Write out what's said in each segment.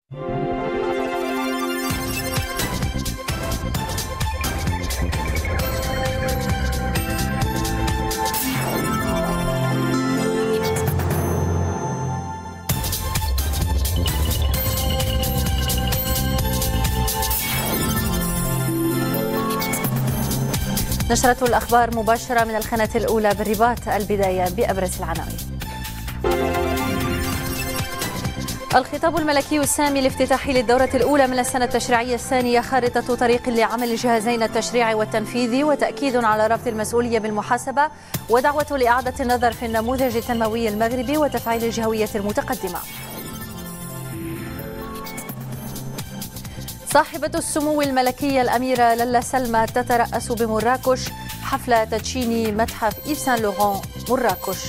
نشرة الأخبار مباشرة من القناة الأولى بالرباط. البداية بأبرز العناوين. الخطاب الملكي السامي الافتتاحي للدورة الأولى من السنة التشريعية الثانية خارطة طريق لعمل الجهازين التشريعي والتنفيذي، وتأكيد على ربط المسؤولية بالمحاسبة، ودعوة لإعادة النظر في النموذج التنموي المغربي وتفعيل الجهوية المتقدمة. صاحبة السمو الملكية الأميرة لالا سلمى تترأس بمراكش حفل تدشين متحف إيف سان لوران مراكش.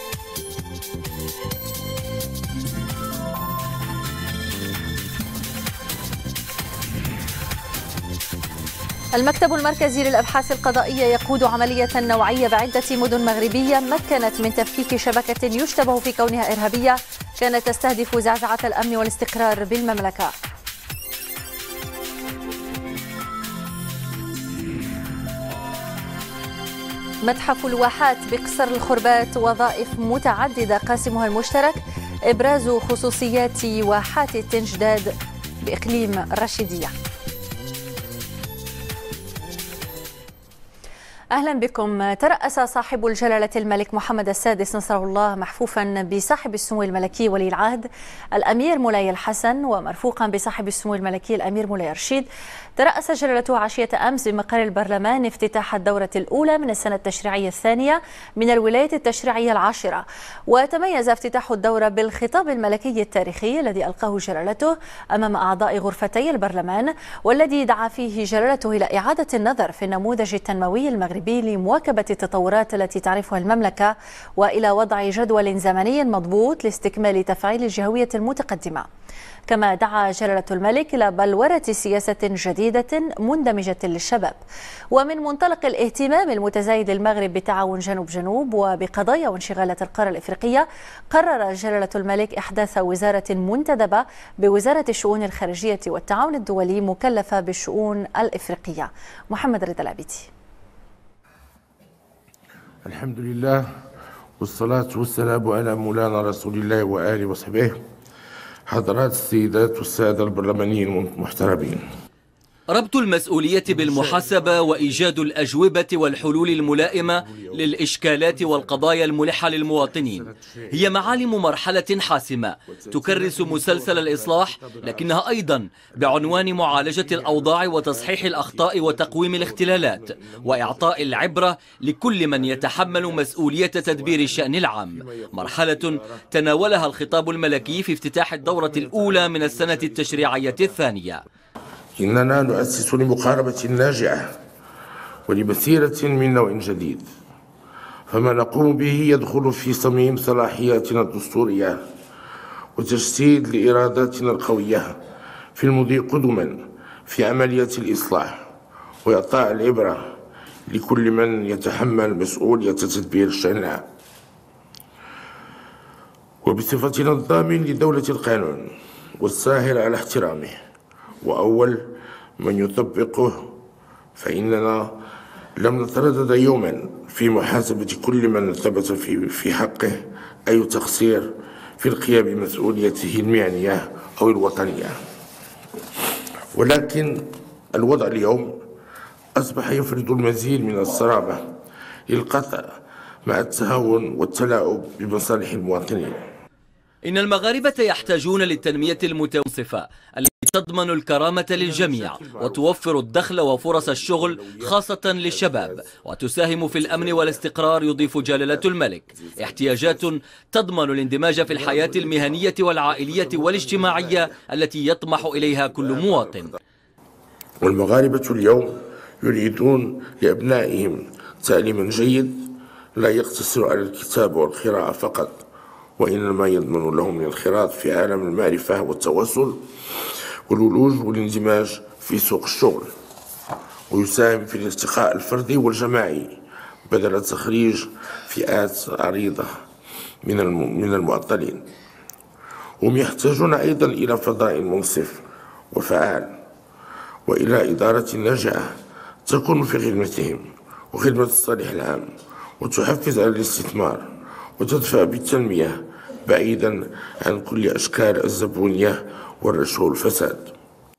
المكتب المركزي للأبحاث القضائية يقود عملية نوعية بعدة مدن مغربية مكنت من تفكيك شبكة يشتبه في كونها إرهابية كانت تستهدف زعزعة الأمن والاستقرار بالمملكة. متحف الواحات بقصر الخربات وظائف متعددة قاسمها المشترك إبراز خصوصيات واحات التنجداد بإقليم الرشيدية. أهلا بكم. ترأس صاحب الجلالة الملك محمد السادس نصره الله محفوفا بصاحب السمو الملكي ولي العهد الأمير مولاي الحسن ومرفوقا بصاحب السمو الملكي الأمير مولاي رشيد، ترأس جلالته عشية أمس بمقر البرلمان افتتاح الدورة الأولى من السنة التشريعية الثانية من الولاية التشريعية العاشرة. وتميز افتتاح الدورة بالخطاب الملكي التاريخي الذي ألقاه جلالته أمام أعضاء غرفتي البرلمان، والذي دعا فيه جلالته إلى إعادة النظر في النموذج التنموي المغربي لمواكبة التطورات التي تعرفها المملكة، وإلى وضع جدول زمني مضبوط لاستكمال تفعيل الجهوية المتقدمة. كما دعا جلالة الملك إلى بلورة سياسة جديدة مندمجة للشباب. ومن منطلق الاهتمام المتزايد للمغرب بتعاون جنوب وبقضايا وانشغالات القارة الإفريقية، قرر جلالة الملك إحداث وزارة منتدبة بوزارة الشؤون الخارجية والتعاون الدولي مكلفة بالشؤون الإفريقية. محمد رضا العبيدي. الحمد لله والصلاة والسلام على مولانا رسول الله وآله وصحبه. حضرات السيدات والسادة البرلمانيين المحترمين، ربط المسؤولية بالمحاسبة وإيجاد الأجوبة والحلول الملائمة للإشكالات والقضايا الملحة للمواطنين هي معالم مرحلة حاسمة تكرس مسلسل الإصلاح، لكنها أيضا بعنوان معالجة الأوضاع وتصحيح الأخطاء وتقويم الاختلالات وإعطاء العبرة لكل من يتحمل مسؤولية تدبير الشأن العام. مرحلة تناولها الخطاب الملكي في افتتاح الدورة الأولى من السنة التشريعية الثانية. إننا نؤسس لمقاربة ناجعة ولمسيرة من نوع جديد، فما نقوم به يدخل في صميم صلاحياتنا الدستورية وتجسيد لإراداتنا القوية في المضي قدما في عملية الإصلاح وإعطاء العبرة لكل من يتحمل مسؤولية تدبير الشأن العام. وبصفتنا الضامن لدولة القانون والساهر على احترامه وأول من يطبقه، فإننا لم نتردد يوما في محاسبة كل من ثبت في حقه أي تقصير في القيام بمسؤوليته المهنية أو الوطنية. ولكن الوضع اليوم أصبح يفرض المزيد من الصرامة للقطع مع التهاون والتلاعب بمصالح المواطنين. إن المغاربة يحتاجون للتنمية المتوصفة التي تضمن الكرامة للجميع وتوفر الدخل وفرص الشغل خاصة للشباب وتساهم في الأمن والاستقرار. يضيف جلالة الملك احتياجات تضمن الاندماج في الحياة المهنية والعائلية والاجتماعية التي يطمح إليها كل مواطن. والمغاربة اليوم يريدون لأبنائهم تعليما جيد لا يقتصر على الكتابة والقراءة فقط، وإنما يضمن لهم الانخراط في عالم المعرفة والتواصل والولوج والاندماج في سوق الشغل، ويساهم في الارتقاء الفردي والجماعي بدل تخريج فئات عريضة من المعطلين. هم يحتاجون أيضا إلى فضاء منصف وفعال وإلى إدارة ناجعة تكون في خدمتهم وخدمة الصالح العام وتحفز على الاستثمار وتدفع بالتنمية بعيدا عن كل أشكال الزبونية والرشوة والفساد.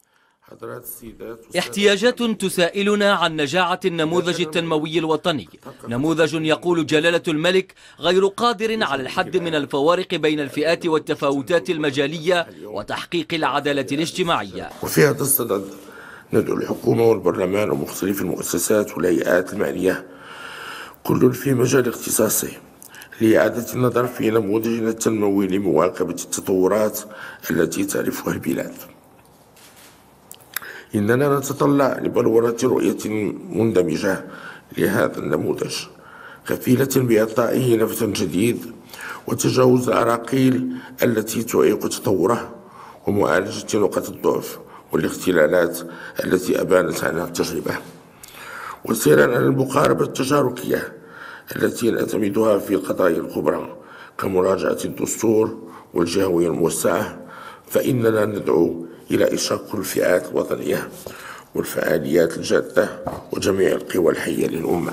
احتياجات تسائلنا عن نجاعة النموذج التنموي الوطني، نموذج يقول جلالة الملك غير قادر على الحد من الفوارق بين الفئات والتفاوتات المجالية وتحقيق العدالة الاجتماعية. وفي هذا الصدد ندعو الحكومة والبرلمان ومختلف المؤسسات والهيئات المعنية كل في مجال اختصاصه لإعادة النظر في نموذجنا التنموي لمواكبة التطورات التي تعرفها البلاد. إننا نتطلع لبلورة رؤية مندمجة لهذا النموذج كفيلة بإعطائه نفس جديد وتجاوز العراقيل التي تعيق تطوره ومعالجة نقط الضعف والاختلالات التي أبانت عنها التجربة، وسيرا على المقاربة التشاركية التي نعتمدها في القضايا الكبرى كمراجعة الدستور والجهوية الموسعة، فإننا ندعو إلى إشراك كل الفئات الوطنية والفعاليات الجادة وجميع القوى الحية للأمة.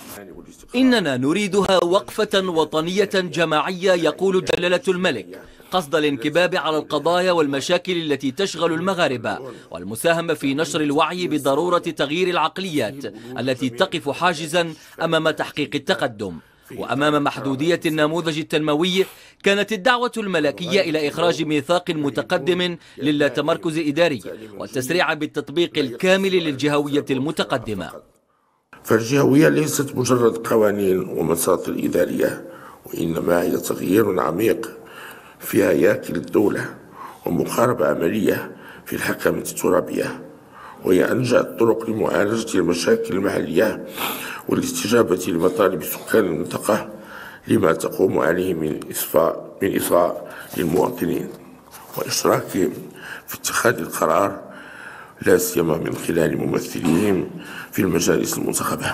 إننا نريدها وقفة وطنية جماعية، يقول جلالة الملك، قصد الانكباب على القضايا والمشاكل التي تشغل المغاربة والمساهمة في نشر الوعي بضرورة تغيير العقليات التي تقف حاجزا أمام تحقيق التقدم. وأمام محدودية النموذج التنموي كانت الدعوة الملكية إلى إخراج ميثاق متقدم للاتمركز الإداري والتسريع بالتطبيق الكامل للجهوية المتقدمة. فالجهوية ليست مجرد قوانين ومساطر إدارية، وإنما هي تغيير عميق في هياكل الدولة ومقاربة عملية في الحكمة الترابية، وهي أنجع الطرق لمعالجة المشاكل المحلية والاستجابة لمطالب سكان المنطقة لما تقوم عليه من إصغاء للمواطنين وإشراكهم في اتخاذ القرار، لا سيما من خلال ممثليهم في المجالس المنتخبة،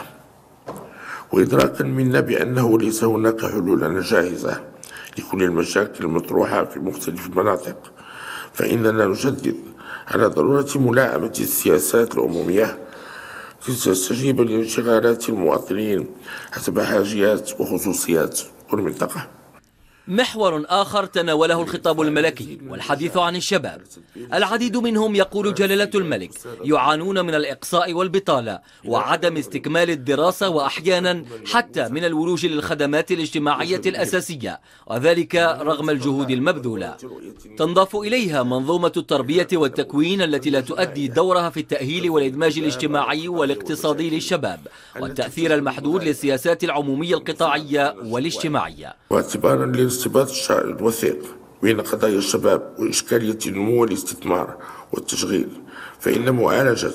وإدراكا منا بأنه ليس هناك حلول جاهزة لكل المشاكل المطروحة في مختلف المناطق، فإننا نشدد على ضرورة ملاءمة السياسات العمومية لتستجيب لانشغالات المواطنين حسب حاجيات وخصوصيات كل منطقة. محور آخر تناوله الخطاب الملكي والحديث عن الشباب. العديد منهم، يقول جلالة الملك، يعانون من الإقصاء والبطالة وعدم استكمال الدراسة، وأحيانا حتى من الولوج للخدمات الاجتماعية الأساسية، وذلك رغم الجهود المبذولة. تنضاف إليها منظومة التربية والتكوين التي لا تؤدي دورها في التأهيل والإدماج الاجتماعي والاقتصادي للشباب، والتأثير المحدود للسياسات العمومية القطاعية والاجتماعية. واعتبارا للارتباط الوثيق بين قضايا الشباب وإشكالية النمو والاستثمار والتشغيل، فإن معالجة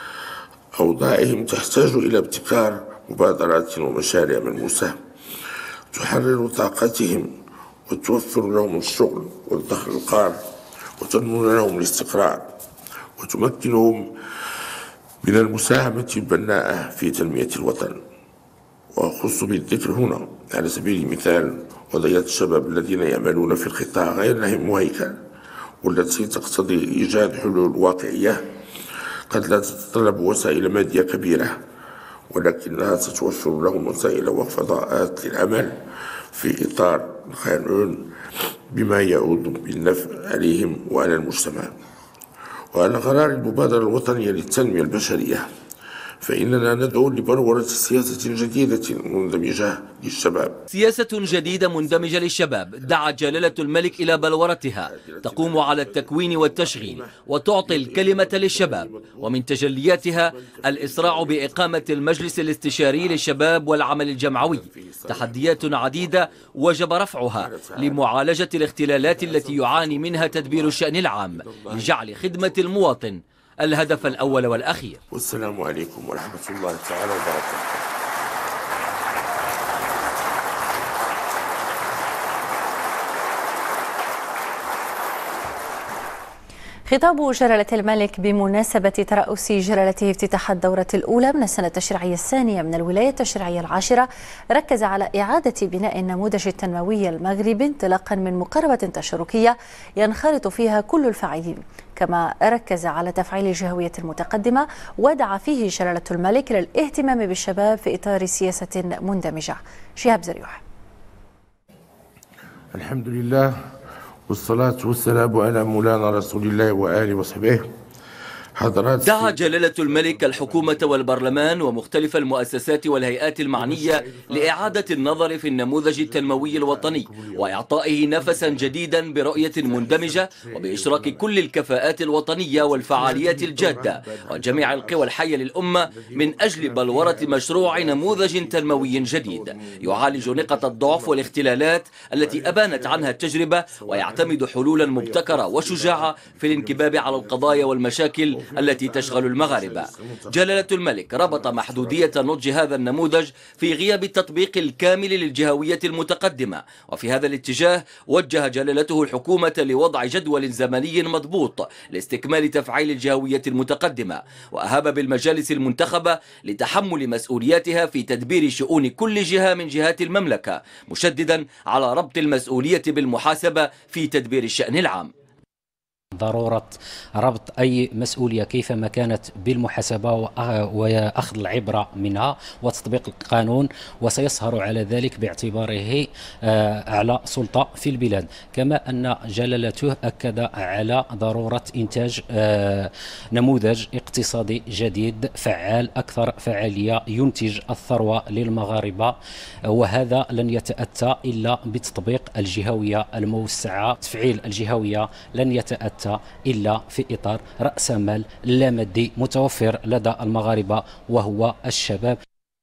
أوضاعهم تحتاج إلى ابتكار مبادرات ومشاريع ملموسة تحرر طاقتهم وتوفر لهم الشغل والدخل القار وتضمن لهم الاستقرار وتمكنهم من المساهمة البناءة في تنمية الوطن. وأخص بالذكر هنا على سبيل المثال وضعية الشباب الذين يعملون في القطاع غير مهيكل، والتي تقتضي إيجاد حلول واقعية قد لا تتطلب وسائل مادية كبيرة، ولكنها ستوفر لهم وسائل وفضاءات للعمل في إطار القانون بما يعود بالنفع عليهم وعلى المجتمع. وعلى قرار المبادرة الوطنية للتنمية البشرية، فإننا ندعو لبلورة سياسة جديدة مندمجة للشباب. سياسة جديدة مندمجة للشباب دعا جلالة الملك إلى بلورتها، تقوم على التكوين والتشغيل وتعطي الكلمة للشباب، ومن تجلياتها الإسراع بإقامة المجلس الاستشاري للشباب والعمل الجمعوي. تحديات عديدة وجب رفعها لمعالجة الاختلالات التي يعاني منها تدبير الشأن العام لجعل خدمة المواطن الهدف الأول والأخير. والسلام عليكم ورحمة الله تعالى وبركاته. خطاب جلالة الملك بمناسبة ترأس جلالته افتتاح الدورة الأولى من السنة التشريعية الثانية من الولاية التشريعية العاشرة ركز على إعادة بناء النموذج التنموي المغربي انطلاقا من مقاربة تشاركية ينخرط فيها كل الفاعلين، كما ركز على تفعيل الجهوية المتقدمة ودعا فيه جلالة الملك للاهتمام بالشباب في إطار سياسة مندمجة. شهاب زريوح. الحمد لله والصلاة والسلام على مولانا رسول الله وآله وصحبه. دعا جلالة الملك الحكومة والبرلمان ومختلف المؤسسات والهيئات المعنية لإعادة النظر في النموذج التنموي الوطني وإعطائه نفسا جديدا برؤية مندمجة وبإشراك كل الكفاءات الوطنية والفعاليات الجادة وجميع القوى الحية للأمة من أجل بلورة مشروع نموذج تنموي جديد يعالج نقط الضعف والاختلالات التي أبانت عنها التجربة ويعتمد حلولا مبتكرة وشجاعة في الانكباب على القضايا والمشاكل التي تشغل المغاربة. جلالة الملك ربط محدودية نضج هذا النموذج في غياب التطبيق الكامل للجهوية المتقدمة، وفي هذا الاتجاه وجه جلالته الحكومة لوضع جدول زمني مضبوط لاستكمال تفعيل الجهوية المتقدمة، وأهاب بالمجالس المنتخبة لتحمل مسؤولياتها في تدبير شؤون كل جهة من جهات المملكة، مشددا على ربط المسؤولية بالمحاسبة في تدبير الشأن العام. ضرورة ربط أي مسؤولية كيفما كانت بالمحاسبة وأخذ العبرة منها وتطبيق القانون، وسيسهر على ذلك باعتباره أعلى سلطة في البلاد. كما أن جلالته أكد على ضرورة إنتاج نموذج اقتصادي جديد فعال أكثر فعالية ينتج الثروة للمغاربة، وهذا لن يتأتى إلا بتطبيق الجهوية الموسعة. تفعيل الجهوية لن يتأتى إلا في إطار رأس مال لا مادي متوفر لدى المغاربة وهو الشباب.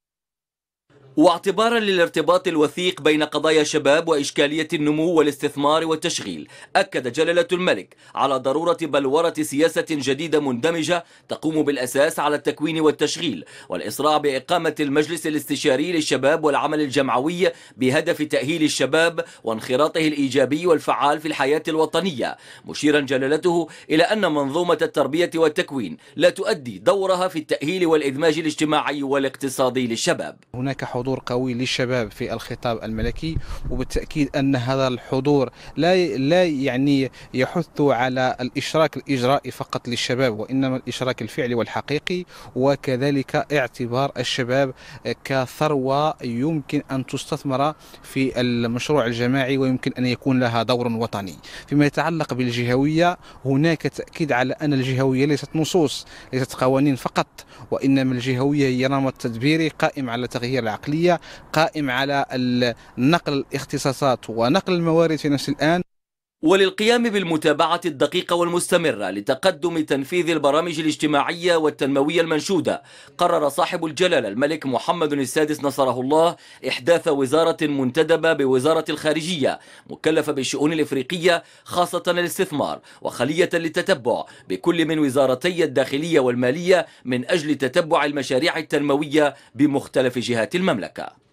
واعتبارا للارتباط الوثيق بين قضايا الشباب وإشكالية النمو والاستثمار والتشغيل، أكد جلالة الملك على ضرورة بلورة سياسة جديدة مندمجة تقوم بالأساس على التكوين والتشغيل والإسراع بإقامة المجلس الاستشاري للشباب والعمل الجمعوي بهدف تأهيل الشباب وانخراطه الإيجابي والفعال في الحياة الوطنية، مشيرا جلالته إلى أن منظومة التربية والتكوين لا تؤدي دورها في التأهيل والإدماج الاجتماعي والاقتصادي للشباب. هناك حضور قوي للشباب في الخطاب الملكي، وبالتأكيد أن هذا الحضور لا يعني يحث على الإشراك الإجرائي فقط للشباب، وإنما الإشراك الفعلي والحقيقي، وكذلك اعتبار الشباب كثروة يمكن أن تستثمر في المشروع الجماعي ويمكن أن يكون لها دور وطني. فيما يتعلق بالجهوية، هناك تأكيد على أن الجهوية ليست نصوص، ليست قوانين فقط، وإنما الجهوية هي نمط تدبيري قائم على تغيير العقلية، قائم على نقل الاختصاصات ونقل الموارد في نفس الآن، وللقيام بالمتابعة الدقيقة والمستمرة لتقدم تنفيذ البرامج الاجتماعية والتنموية المنشودة. قرر صاحب الجلالة الملك محمد السادس نصره الله إحداث وزارة منتدبة بوزارة الخارجية مكلفة بالشؤون الإفريقية خاصة الاستثمار، وخلية للتتبع بكل من وزارتي الداخلية والمالية من أجل تتبع المشاريع التنموية بمختلف جهات المملكة.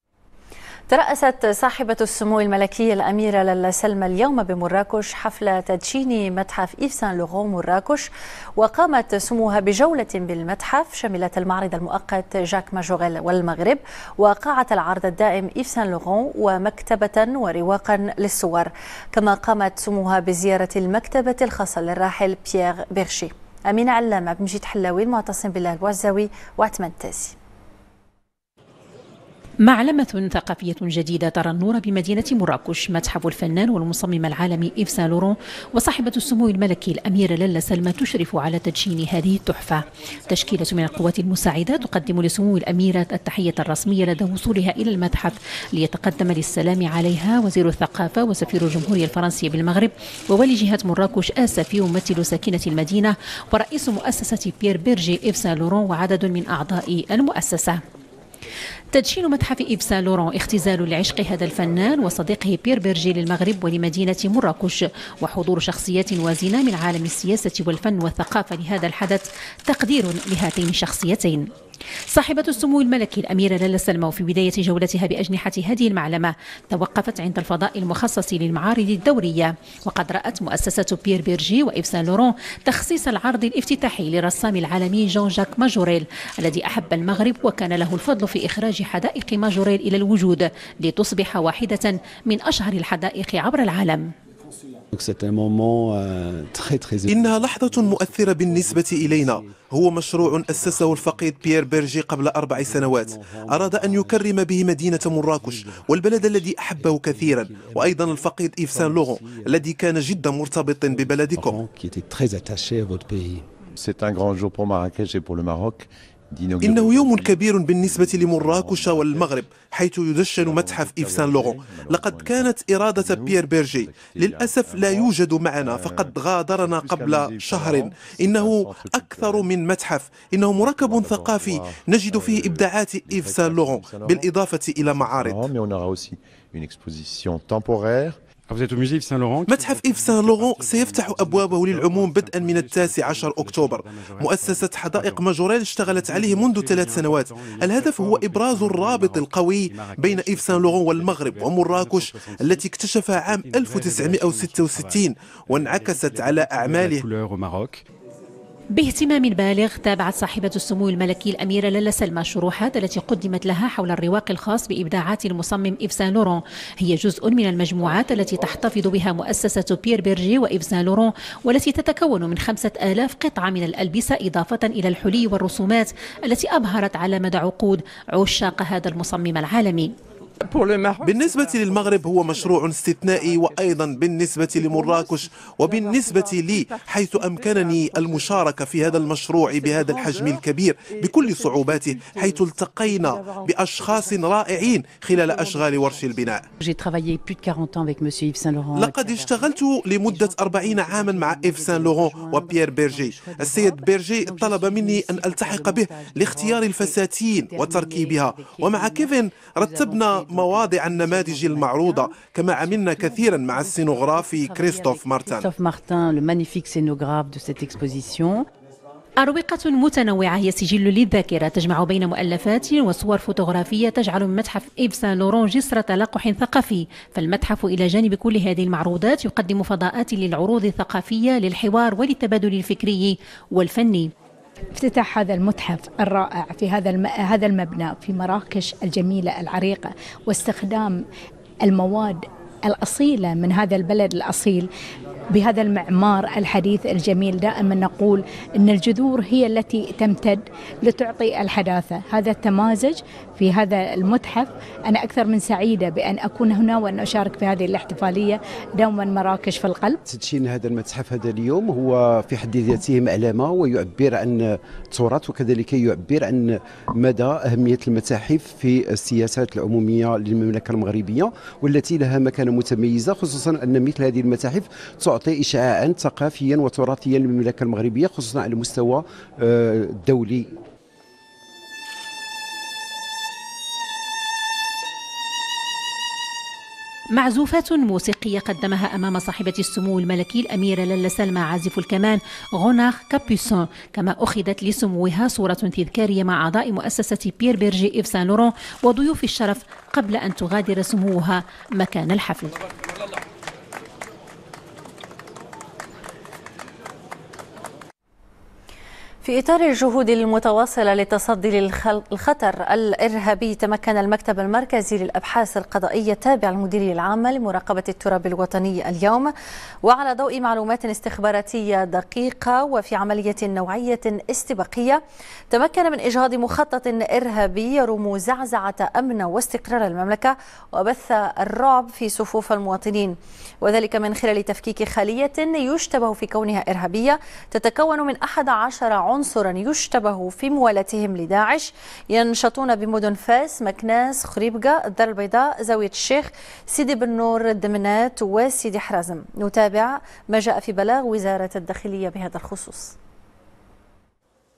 ترأست صاحبة السمو الملكية الأميرة لالا سلمى اليوم بمراكش حفل تدشين متحف إيف سان لورون مراكش، وقامت سموها بجولة بالمتحف شملت المعرض المؤقت جاك ماجوريل والمغرب وقاعة العرض الدائم إيف سان لورون ومكتبة ورواقا للصور، كما قامت سموها بزيارة المكتبة الخاصة للراحل بيير بيرشي. أمينة علامة بمجيد حلاوي المعتصم بالله الوعزاوي وعثمان التاسي. معلمة ثقافية جديدة ترى النور بمدينة مراكش، متحف الفنان والمصمم العالمي إيف سان لورون، وصاحبة السمو الملكي الأميرة لالا سلمى تشرف على تدشين هذه التحفة. تشكيلة من القوات المساعدة تقدم لسمو الأميرة التحية الرسمية لدى وصولها إلى المتحف، ليتقدم للسلام عليها وزير الثقافة وسفير الجمهورية الفرنسية بالمغرب وولي جهة مراكش آسفي وممثل ساكنة المدينة ورئيس مؤسسة بيير بيرجي إيف سان لورون وعدد من أعضاء المؤسسة. تدشين متحف إيف سان لوران اختزال لعشق هذا الفنان وصديقه بيير بيرجي للمغرب ولمدينة مراكش، وحضور شخصيات وازنة من عالم السياسة والفن والثقافة لهذا الحدث تقدير لهاتين الشخصيتين. صاحبة السمو الملكي الأميرة لاله سلمى في بداية جولتها بأجنحة هذه المعلمة توقفت عند الفضاء المخصص للمعارض الدورية، وقد رأت مؤسسة بيير بيرجي وإيف سان لوران تخصيص العرض الافتتاحي للرسام العالمي جان جاك ماجوريل الذي أحب المغرب وكان له الفضل في إخراج حدائق ماجوريل إلى الوجود لتصبح واحدة من أشهر الحدائق عبر العالم. إنها لحظة مؤثرة بالنسبة إلينا. هو مشروع أسسه الفقيد بيير بيرجي قبل 4 سنوات، أراد أن يكرم به مدينة مراكش والبلد الذي أحبه كثيرا، وأيضا الفقيد إيف سان لوران الذي كان جدا مرتبط ببلدكم. إنه يوم كبير بالنسبة لمراكش والمغرب، حيث يدشن متحف إيف سان لوران. لقد كانت إرادة بيير بيرجي، للأسف لا يوجد معنا، فقد غادرنا قبل شهر. إنه أكثر من متحف، إنه مركب ثقافي نجد فيه إبداعات إيف سان لوران بالإضافة إلى معارض. متحف إيف سان لوران سيفتح أبوابه للعموم بدءا من 19 أكتوبر. مؤسسة حدائق ماجوريل اشتغلت عليه منذ 3 سنوات. الهدف هو إبراز الرابط القوي بين إيف سان لوران والمغرب ومراكش التي اكتشفها عام 1966 وانعكست أعماله أعماله. باهتمام بالغ تابعت صاحبة السمو الملكي الأميرة لاله سلمى الشروحات التي قدمت لها حول الرواق الخاص بإبداعات المصمم إيف سان لوران. هي جزء من المجموعات التي تحتفظ بها مؤسسة بيير بيرجي وإيف سان لوران، والتي تتكون من 5000 قطعة من الألبسة إضافة إلى الحلي والرسومات التي أبهرت على مدى عقود عشاق هذا المصمم العالمي. بالنسبة للمغرب هو مشروع استثنائي، وأيضا بالنسبة لمراكش وبالنسبة لي، حيث أمكنني المشاركة في هذا المشروع بهذا الحجم الكبير بكل صعوباته، حيث التقينا بأشخاص رائعين خلال أشغال ورش البناء. لقد اشتغلت لمدة 40 عاما مع إيف سان لوران وبيير بيرجي. السيد بيرجي طلب مني أن ألتحق به لاختيار الفساتين وتركيبها، ومع كيفن رتبنا مواضع النماذج المعروضة، كما عملنا كثيرا مع السينوغرافي كريستوف مارتن. أروقة متنوعة هي سجل للذاكرة تجمع بين مؤلفات وصور فوتوغرافية تجعل من متحف إيف سان لوران جسر تلقح ثقافي. فالمتحف إلى جانب كل هذه المعروضات يقدم فضاءات للعروض الثقافية للحوار وللتبادل الفكري والفني. افتتاح هذا المتحف الرائع في هذا المبنى في مراكش الجميلة العريقة، واستخدام المواد الأصيلة من هذا البلد الأصيل بهذا المعمار الحديث الجميل. دائما نقول أن الجذور هي التي تمتد لتعطي الحداثة. هذا التمازج في هذا المتحف، أنا أكثر من سعيدة بأن أكون هنا وأن أشارك في هذه الاحتفالية. دوما مراكش في القلب. تدشين هذا المتحف هذا اليوم هو في حد ذاته معلمة، ويعبر عن التراث، وكذلك يعبر عن مدى أهمية المتاحف في السياسات العمومية للمملكة المغربية، والتي لها مكانة متميزة، خصوصا أن مثل هذه المتاحف تعطي إشعاعا ثقافيا وتراثيا للمملكة المغربية، خصوصا على المستوى الدولي. معزوفات موسيقية قدمها أمام صاحبة السمو الملكي الأميرة لاله سلمى عازف الكمان غونار كابوسون، كما أخذت لسموها صورة تذكارية مع أعضاء مؤسسة بيير بيرجي إيف سان لوران وضيوف الشرف قبل أن تغادر سموها مكان الحفل. في إطار الجهود المتواصلة للتصدي للخطر الإرهابي، تمكن المكتب المركزي للأبحاث القضائية التابع للمديرية العامة لمراقبة التراب الوطني اليوم، وعلى ضوء معلومات استخباراتية دقيقة وفي عملية نوعية استباقية، تمكن من إجهاض مخطط إرهابي يرمو زعزعة أمن واستقرار المملكة وبث الرعب في صفوف المواطنين، وذلك من خلال تفكيك خلية يشتبه في كونها إرهابية تتكون من 11 عنصرا يشتبه في موالاتهم لداعش، ينشطون بمدن فاس، مكناس، خريبكة، الدار البيضاء، زاوية الشيخ، سيدي بن نور، الدمنات وسيدي حرازم. نتابع ما جاء في بلاغ وزارة الداخلية بهذا الخصوص.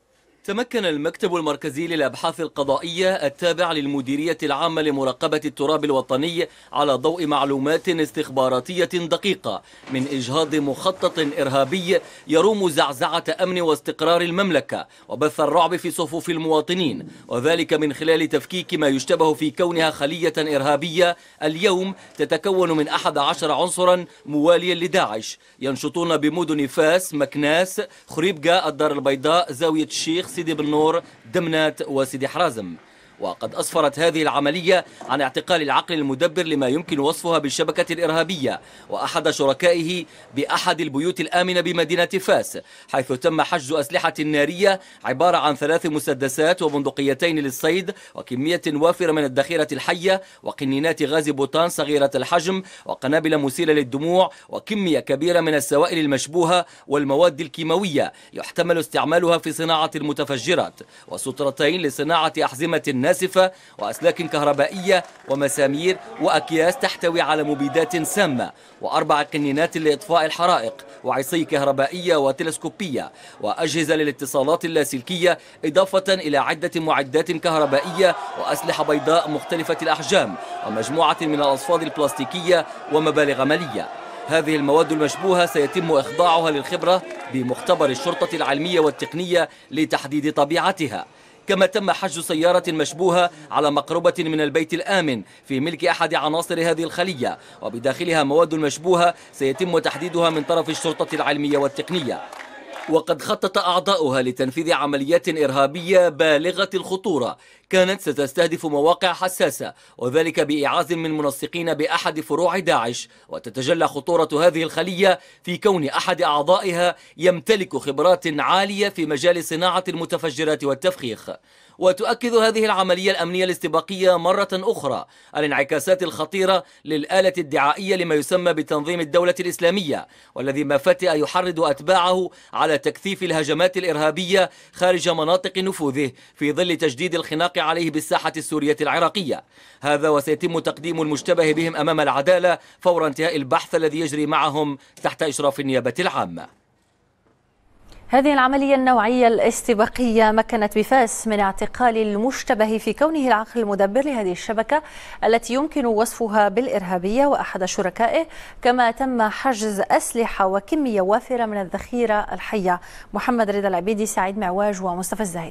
تمكن المكتب المركزي للأبحاث القضائية التابع للمديرية العامة لمراقبة التراب الوطني على ضوء معلومات استخباراتية دقيقة من إجهاض مخطط إرهابي يروم زعزعة أمن واستقرار المملكة وبث الرعب في صفوف المواطنين، وذلك من خلال تفكيك ما يشتبه في كونها خلية إرهابية اليوم تتكون من 11 عنصرا مواليا لداعش ينشطون بمدن فاس، مكناس، خريبكا، الدار البيضاء، زاوية الشيخ، سيدي بنور، دمنات وسيدي حرازم. وقد أسفرت هذه العملية عن اعتقال العقل المدبر لما يمكن وصفها بالشبكة الإرهابية وأحد شركائه بأحد البيوت الآمنة بمدينة فاس، حيث تم حجز أسلحة نارية عبارة عن 3 مسدسات وبندقيتين للصيد وكمية وافرة من الذخيرة الحية وقنينات غاز بوتان صغيرة الحجم وقنابل مسيلة للدموع وكمية كبيرة من السوائل المشبوهة والمواد الكيماوية يحتمل استعمالها في صناعة المتفجرات، وسترتين لصناعة أحزمة ناسفة وأسلاك كهربائية ومسامير وأكياس تحتوي على مبيدات سامة، و4 قنينات لإطفاء الحرائق وعصي كهربائية وتلسكوبية وأجهزة للاتصالات اللاسلكية، إضافة إلى عدة معدات كهربائية وأسلحة بيضاء مختلفة الأحجام ومجموعة من الأصفاد البلاستيكية ومبالغ مالية. هذه المواد المشبوهة سيتم إخضاعها للخبرة بمختبر الشرطة العلمية والتقنية لتحديد طبيعتها. كما تم حجز سيارة مشبوهة على مقربة من البيت الآمن في ملك أحد عناصر هذه الخلية وبداخلها مواد مشبوهة سيتم تحديدها من طرف الشرطة العلمية والتقنية. وقد خطط أعضاؤها لتنفيذ عمليات إرهابية بالغة الخطورة كانت ستستهدف مواقع حساسة، وذلك بإعاز من منسقين بأحد فروع داعش. وتتجلى خطورة هذه الخلية في كون أحد أعضائها يمتلك خبرات عالية في مجال صناعة المتفجرات والتفخيخ. وتؤكد هذه العملية الأمنية الاستباقية مرة أخرى الانعكاسات الخطيرة للآلة الدعائية لما يسمى بتنظيم الدولة الإسلامية، والذي ما فتئ يحرض أتباعه على تكثيف الهجمات الإرهابية خارج مناطق نفوذه في ظل تجديد الخناق عليه بالساحة السورية العراقية. هذا وسيتم تقديم المشتبه بهم أمام العدالة فور انتهاء البحث الذي يجري معهم تحت إشراف النيابة العامة. هذه العملية النوعية الاستباقية مكنت بفاس من اعتقال المشتبه في كونه العقل المدبر لهذه الشبكة التي يمكن وصفها بالإرهابية وأحد شركائه، كما تم حجز أسلحة وكمية وافرة من الذخيرة الحية. محمد رضا العبيدي، سعيد معواج ومصطفى الزهيري.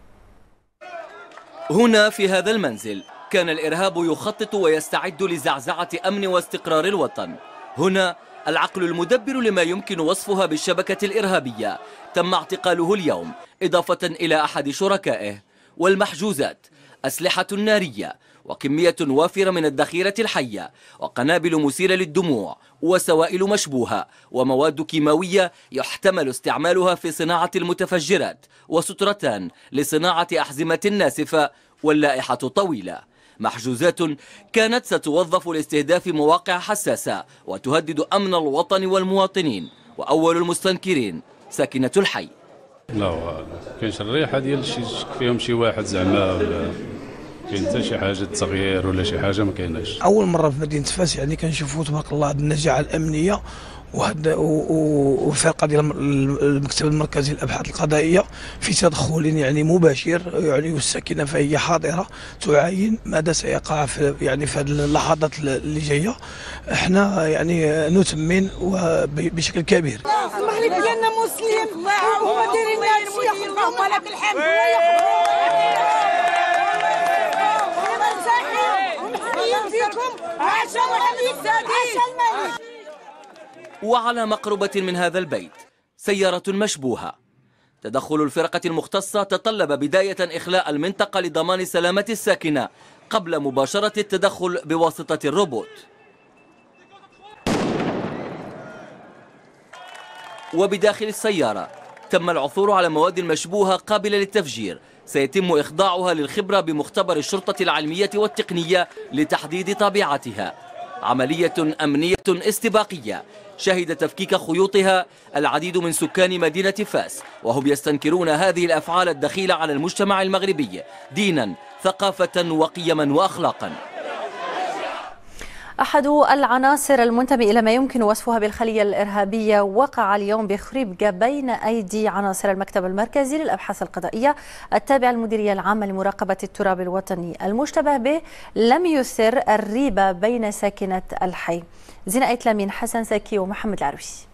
هنا في هذا المنزل كان الإرهاب يخطط ويستعد لزعزعة أمن واستقرار الوطن. هنا العقل المدبر لما يمكن وصفها بالشبكة الإرهابية تم اعتقاله اليوم، إضافة إلى أحد شركائه. والمحجوزات أسلحة نارية وكمية وافرة من الذخيرة الحية وقنابل مسيلة للدموع وسوائل مشبوهة ومواد كيماوية يحتمل استعمالها في صناعة المتفجرات، وسترتان لصناعة أحزمة ناسفة، واللائحة طويلة. محجوزات كانت ستوظف لاستهداف مواقع حساسة وتهدد أمن الوطن والمواطنين، وأول المستنكرين ساكنة الحي. لا كاينش الريحة ديال شي فيهم شي واحد زعما، ولا كاين حتى شي حاجة تغيير ولا شي حاجة ما كايناش. أول مرة في مدينة فاس يعني كنشوفوا تبارك الله هذه النجاعة الأمنية وفرقة ديال المكتب المركزي للأبحاث القضائية في تدخل يعني مباشر يعني، والساكنة فهي حاضرة تعاين ماذا سيقع في يعني في هذه اللحظات اللي جاية. احنا يعني نثمن بشكل كبير. المغرب ديالنا مسلم ومديرين الشيخ اللهم لك الحمد وعلى مقربة من هذا البيت سيارة مشبوهة. تدخل الفرقة المختصة تطلب بداية إخلاء المنطقة لضمان سلامة الساكنة قبل مباشرة التدخل بواسطة الروبوت. وبداخل السيارة تم العثور على مواد مشبوهة قابلة للتفجير، سيتم إخضاعها للخبرة بمختبر الشرطة العلمية والتقنية لتحديد طبيعتها. عملية أمنية استباقية شهد تفكيك خيوطها العديد من سكان مدينة فاس، وهم يستنكرون هذه الأفعال الدخيلة على المجتمع المغربي دينا، ثقافة وقيما وأخلاقا. أحد العناصر المنتمي إلى ما يمكن وصفها بالخلية الإرهابية وقع اليوم بخريبكا بين أيدي عناصر المكتب المركزي للأبحاث القضائية التابع للمديرية العامة لمراقبة التراب الوطني. المشتبه به لم يثر الريبة بين ساكنة الحي. زينة إتلامين، حسن ساكي ومحمد العروسي.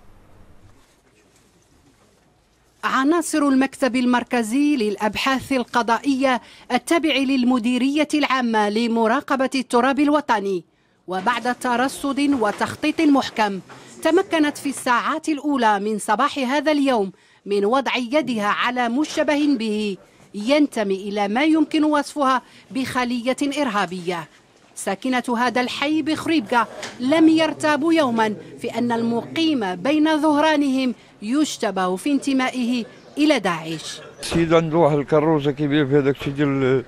عناصر المكتب المركزي للأبحاث القضائية التابع للمديرية العامة لمراقبة التراب الوطني، وبعد ترصد وتخطيط محكم تمكنت في الساعات الأولى من صباح هذا اليوم من وضع يدها على مشتبه به ينتمي إلى ما يمكن وصفها بخلية إرهابية. ساكنة هذا الحي بخريبكا لم يرتابوا يوما في أن المقيم بين ظهرانهم يشتبه في انتمائه إلى داعش. السيد عنده واحد الكروسة كيبيع في هذاك الشيء ديال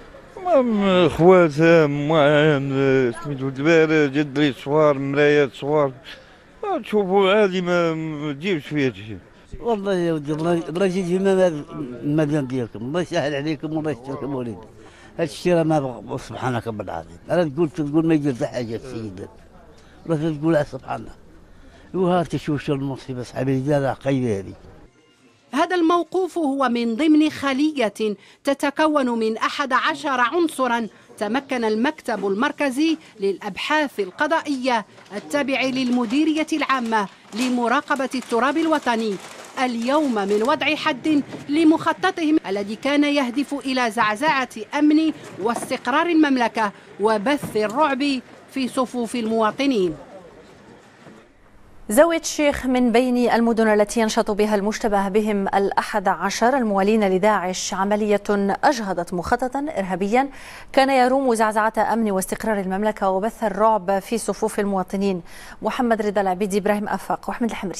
خواتم سميتو دبارة جدري صوار مرايات صوار تشوفوا عادي ما تجيبش فيها شيء. والله يا ودي الله يجي في المدينة ديالكم، الله يسهل عليكم والله يستركم وليد. هذا الشيء راه ما سبحانك رب العالمين. انا تقول ما يدير حاجه السيد ولا تقول سبحانه وها تشوف المصيبه صاحبي ديالها قيبه هذه. هذا الموقوف هو من ضمن خلية تتكون من 11 عنصرا تمكن المكتب المركزي للأبحاث القضائية التابع للمديرية العامة لمراقبة التراب الوطني اليوم من وضع حد لمخططهم الذي كان يهدف إلى زعزعة أمن واستقرار المملكة وبث الرعب في صفوف المواطنين. زاوية الشيخ من بين المدن التي ينشط بها المشتبه بهم 11 الموالين لداعش عملية أجهضت مخططا إرهابيا كان يروم زعزعة أمن واستقرار المملكة وبث الرعب في صفوف المواطنين. محمد رضا العبيدي، إبراهيم أفاق وأحمد الحمري.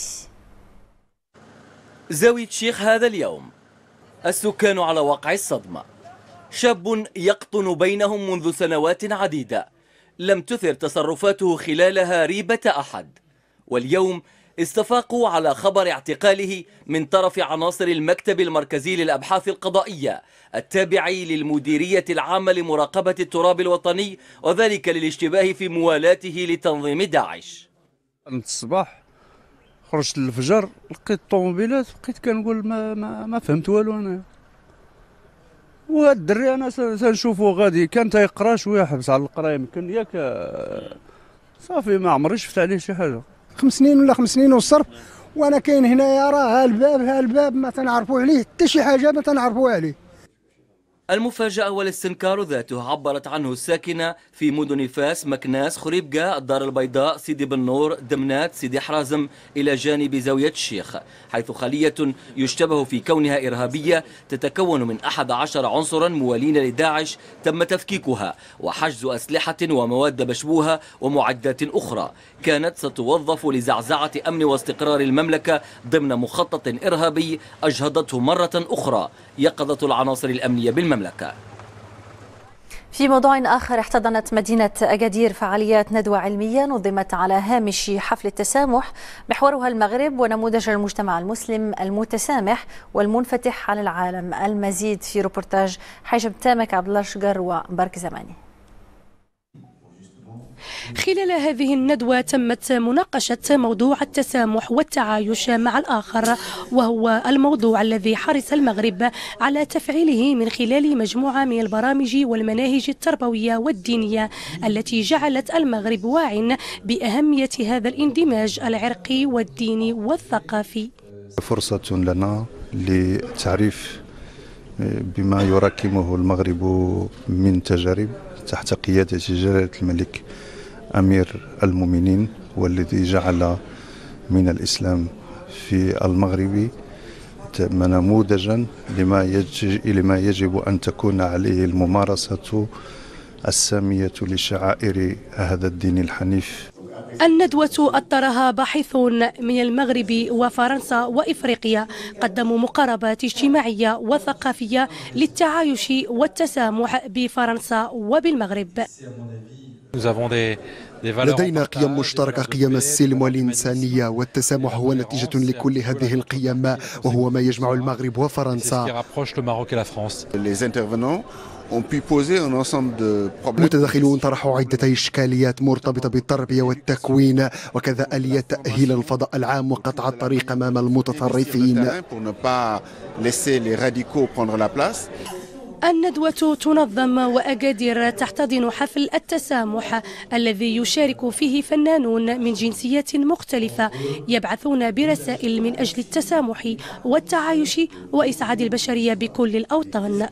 زاوية الشيخ هذا اليوم السكان على وقع الصدمة. شاب يقطن بينهم منذ سنوات عديدة لم تثر تصرفاته خلالها ريبة أحد، واليوم استفاقوا على خبر اعتقاله من طرف عناصر المكتب المركزي للأبحاث القضائية التابع للمديرية العامة لمراقبة التراب الوطني، وذلك للاشتباه في موالاته لتنظيم داعش. الصباح خرجت الفجر لقيت الطوموبيلات بقيت كنقول ما فهمت والو انا. وهاد الدري انا سنشوفو غادي كان تيقرا شويه حبس على القرايه يمكن ياك صافي ما عمري شفت عليه شي حاجه. 5 سنين ولا 5 سنين والصرف وانا كاين هنايا راه ها الباب ما تنعرفوا عليه حتى شي حاجه ما تنعرفوا عليه. المفاجأة والاستنكار ذاته عبرت عنه الساكنة في مدن فاس، مكناس، خريبكا، الدار البيضاء، سيدي بن نور، دمنات، سيدي حرازم، إلى جانب زاوية الشيخ، حيث خلية يشتبه في كونها إرهابية تتكون من 11 عنصرا موالين لداعش تم تفكيكها وحجز أسلحة ومواد مشبوهة ومعدات أخرى كانت ستوظف لزعزعة أمن واستقرار المملكة ضمن مخطط إرهابي أجهضته مرة أخرى يقظة العناصر الأمنية بالمملكة. في موضوع آخر، احتضنت مدينة أكادير فعاليات ندوة علمية نظمت على هامش حفل التسامح محورها المغرب ونموذج المجتمع المسلم المتسامح والمنفتح على العالم. المزيد في روبورتاج حجب تامك عبد الله شقر ومبارك زماني. خلال هذه الندوة تمت مناقشة موضوع التسامح والتعايش مع الآخر، وهو الموضوع الذي حرص المغرب على تفعيله من خلال مجموعة من البرامج والمناهج التربوية والدينية التي جعلت المغرب واع بأهمية هذا الاندماج العرقي والديني والثقافي. فرصة لنا للتعريف بما يراكمه المغرب من تجارب تحت قيادة جلالة الملك أمير المؤمنين، والذي جعل من الإسلام في المغرب نموذجا لما يجب أن تكون عليه الممارسة السامية لشعائر هذا الدين الحنيف. الندوة أطرها باحثون من المغرب وفرنسا وإفريقيا قدموا مقاربات اجتماعية وثقافية للتعايش والتسامح بفرنسا وبالمغرب. لدينا قيم مشتركة، قيم السلم والإنسانية والتسامح هو نتيجة لكل هذه القيم، وهو ما يجمع المغرب وفرنسا. متداخلون طرحوا عدة إشكاليات مرتبطة بالتربية والتكوين وكذا آلية تأهيل الفضاء العام وقطع الطريق أمام المتطرفين. الندوة تنظم وأكادير تحتضن حفل التسامح الذي يشارك فيه فنانون من جنسيات مختلفة يبعثون برسائل من أجل التسامح والتعايش وإسعاد البشرية بكل الأوطان.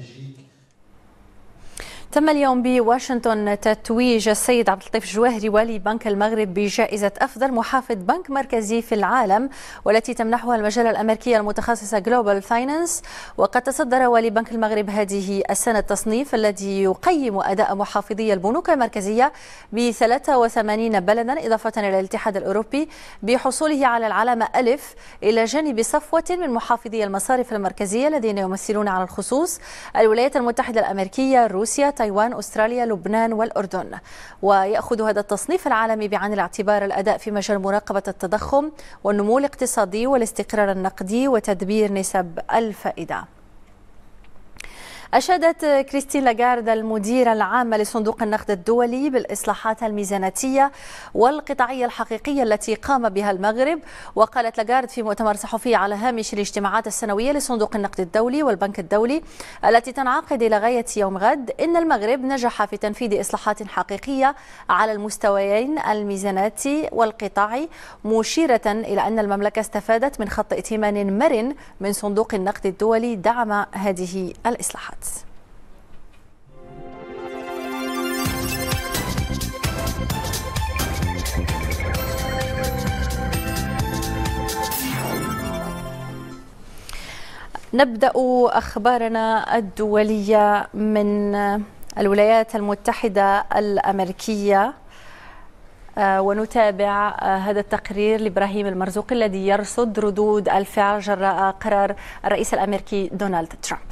تم اليوم بواشنطن تتويج السيد عبد اللطيف الجواهري والي بنك المغرب بجائزة أفضل محافظ بنك مركزي في العالم، والتي تمنحها المجلة الأمريكية المتخصصة جلوبال فاينانس. وقد تصدر والي بنك المغرب هذه السنة التصنيف الذي يقيم أداء محافظي البنوك المركزية ب 83 بلدا إضافة إلى الاتحاد الأوروبي، بحصوله على العلامة ألف إلى جانب صفوة من محافظي المصارف المركزية الذين يمثلون على الخصوص الولايات المتحدة الأمريكية، روسيا، تايوان، أستراليا، لبنان والأردن. ويأخذ هذا التصنيف العالمي بعين الاعتبار الأداء في مجال مراقبة التضخم والنمو الاقتصادي والاستقرار النقدي وتدبير نسب الفائدة. أشادت كريستين لاغارد المديرة العامة لصندوق النقد الدولي بالإصلاحات الميزانية والقطاعية الحقيقية التي قام بها المغرب. وقالت لاغارد في مؤتمر صحفي على هامش الاجتماعات السنوية لصندوق النقد الدولي والبنك الدولي التي تنعقد إلى غاية يوم غد إن المغرب نجح في تنفيذ إصلاحات حقيقية على المستويين الميزانية والقطاعي، مشيرة إلى أن المملكة استفادت من خط ائتمان مرن من صندوق النقد الدولي دعم هذه الإصلاحات. نبدأ أخبارنا الدولية من الولايات المتحدة الأمريكية، ونتابع هذا التقرير لإبراهيم المرزوقي الذي يرصد ردود الفعل جراء قرار الرئيس الأمريكي دونالد ترامب.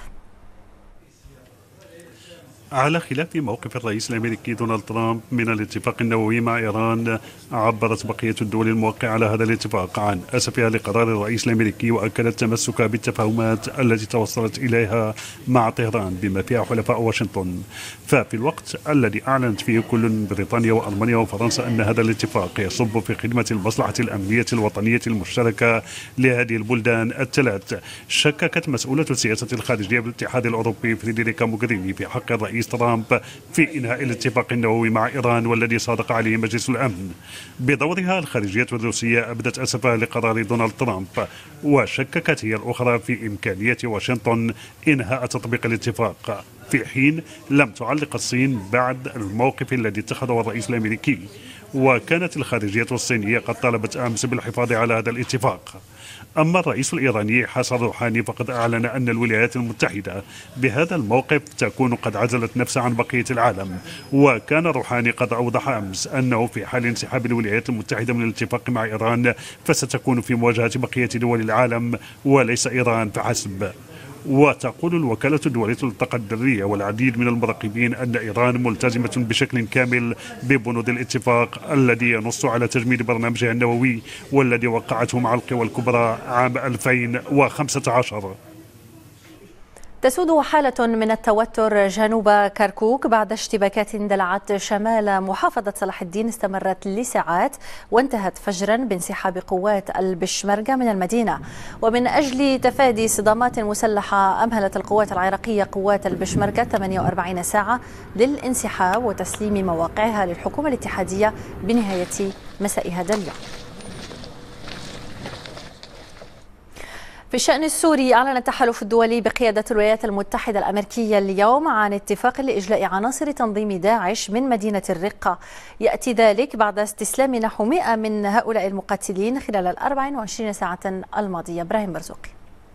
على خلاف موقف الرئيس الأمريكي دونالد ترامب من الاتفاق النووي مع إيران، عبرت بقية الدول الموقعة على هذا الاتفاق عن أسفها لقرار الرئيس الأمريكي، وأكدت تمسكها بالتفاهمات التي توصلت إليها مع طهران بما فيها حلفاء واشنطن. ففي الوقت الذي أعلنت فيه كل بريطانيا وألمانيا وفرنسا أن هذا الاتفاق يصب في خدمة المصلحة الأمنية الوطنية المشتركة لهذه البلدان الثلاث، شككت مسؤولة السياسة الخارجية بالاتحاد الأوروبي فريدريكا موغريني في حق الرئيس ترامب في إنهاء الاتفاق النووي مع إيران والذي صادق عليه مجلس الأمن. بدورها الخارجية الروسية أبدت أسفها لقرار دونالد ترامب، وشككت هي الأخرى في إمكانية واشنطن إنهاء تطبيق الاتفاق، في حين لم تعلق الصين بعد الموقف الذي اتخذه الرئيس الأمريكي. وكانت الخارجية الصينية قد طالبت أمس بالحفاظ على هذا الاتفاق. أما الرئيس الإيراني حسن روحاني فقد أعلن أن الولايات المتحدة بهذا الموقف تكون قد عزلت نفسها عن بقية العالم. وكان روحاني قد أوضح أمس أنه في حال انسحاب الولايات المتحدة من الاتفاق مع إيران فستكون في مواجهة بقية دول العالم وليس إيران فحسب. وتقول الوكالة الدولية للطاقة الذرية والعديد من المراقبين أن إيران ملتزمة بشكل كامل ببنود الاتفاق الذي ينص على تجميد برنامجها النووي والذي وقعته مع القوى الكبرى عام 2015. تسود حالة من التوتر جنوب كركوك بعد اشتباكات اندلعت شمال محافظة صلاح الدين استمرت لساعات وانتهت فجرا بانسحاب قوات البشمركة من المدينة. ومن أجل تفادي صدامات مسلحة أمهلت القوات العراقية قوات البشمركة 48 ساعة للانسحاب وتسليم مواقعها للحكومة الاتحادية بنهاية مساء هذا اليوم. في الشأن السوري، أعلن التحالف الدولي بقيادة الولايات المتحدة الأمريكية اليوم عن اتفاق لإجلاء عناصر تنظيم داعش من مدينة الرقة. يأتي ذلك بعد استسلام نحو 100 من هؤلاء المقاتلين خلال 24 ساعة الماضية. إبراهيم مرزوقي.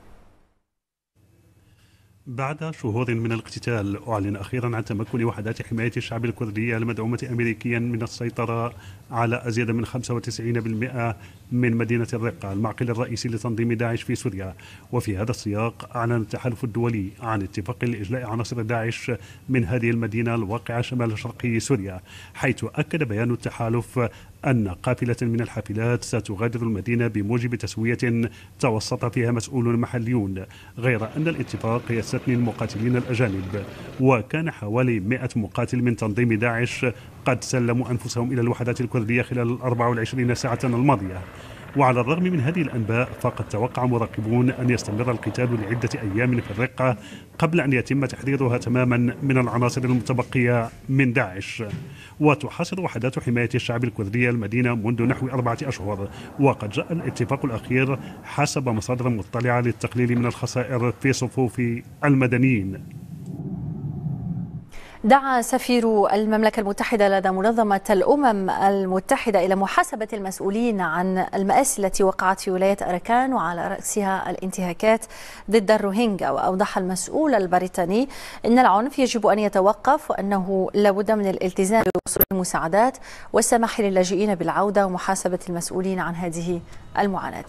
بعد شهور من الاقتتال، أعلن أخيرا عن تمكن وحدات حماية الشعب الكردية المدعومة أمريكيا من السيطرة على أزيد من 95% من مدينة الرقة المعقل الرئيسي لتنظيم داعش في سوريا. وفي هذا السياق أعلن التحالف الدولي عن اتفاق لإجلاء عناصر داعش من هذه المدينة الواقعة شمال شرقي سوريا، حيث أكد بيان التحالف أن قافلة من الحافلات ستغادر المدينة بموجب تسوية توسط فيها مسؤولون محليون، غير أن الاتفاق يستثني المقاتلين الأجانب. وكان حوالي 100 مقاتل من تنظيم داعش قد سلموا أنفسهم إلى الوحدات الكردية خلال 24 ساعة الماضية. وعلى الرغم من هذه الأنباء فقد توقع مراقبون أن يستمر القتال لعدة أيام في الرقة قبل أن يتم تحريرها تماما من العناصر المتبقية من داعش. وتحاصر وحدات حماية الشعب الكردية المدينة منذ نحو 4 أشهر، وقد جاء الاتفاق الأخير حسب مصادر مطلعة للتقليل من الخسائر في صفوف المدنيين. دعا سفير المملكة المتحدة لدى منظمة الأمم المتحدة إلى محاسبة المسؤولين عن المآسي التي وقعت في ولاية أراكان وعلى رأسها الانتهاكات ضد الروهينجا. وأوضح المسؤول البريطاني أن العنف يجب أن يتوقف وأنه لابد من الالتزام بوصول المساعدات والسماح للاجئين بالعودة ومحاسبة المسؤولين عن هذه المعاناة.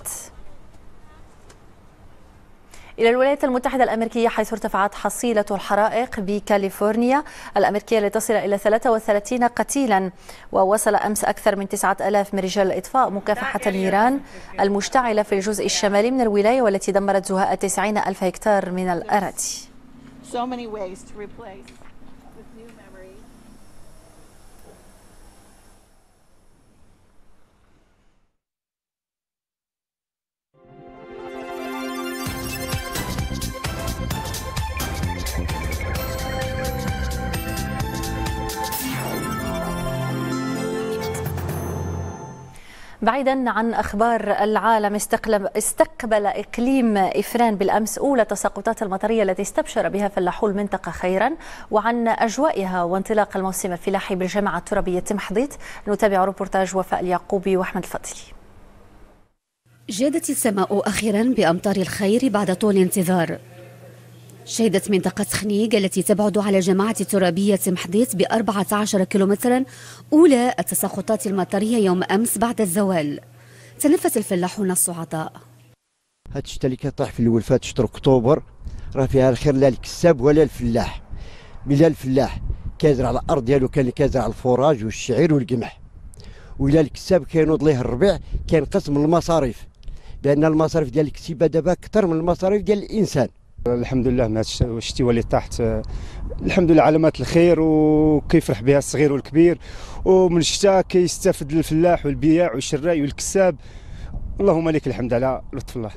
إلى الولايات المتحدة الأمريكية، حيث ارتفعت حصيلة الحرائق بكاليفورنيا الأمريكية لتصل إلى 33 قتيلا، ووصل أمس أكثر من 9000 من رجال الإطفاء مكافحة النيران المشتعلة في الجزء الشمالي من الولاية والتي دمرت زهاء 90,000 هكتار من الأراضي. بعيدا عن أخبار العالم، استقبل إقليم إفران بالأمس أولى تساقطات المطرية التي استبشر بها فلاحو المنطقة خيرا. وعن أجوائها وانطلاق الموسم الفلاحي بالجامعة الترابية تمحضيت نتابع روبورتاج وفاء اليعقوبي وأحمد الفضلي. جادت السماء أخيرا بأمطار الخير بعد طول انتظار. شهدت منطقة خنيق التي تبعد على جامعة الترابية محضيت ب14 كيلومترا أولى التساقطات المطرية يوم أمس بعد الزوال. تنفس الفلاحون الصعداء. هاد الشتا اللي كيطيح في الاول فهاد شهر اكتوبر راه فيها الخير لا الكساب ولا الفلاح. بلا الفلاح كيزرع على الارض ديالو كان اللي كيزرع الفراج والشعير والقمح، ولا الكساب كينوض ليه الربيع كينقص من المصاريف، بان المصاريف ديال الكسيبه دابا اكثر من المصاريف ديال الانسان. الحمد لله من هذا الشتيوه اللي طاحت، الحمد لله علامات الخير وكيفرح بها الصغير والكبير، ومن الشتاء كيستافد الفلاح والبياع والشراي والكساب. اللهم لك الحمد على لطف الله.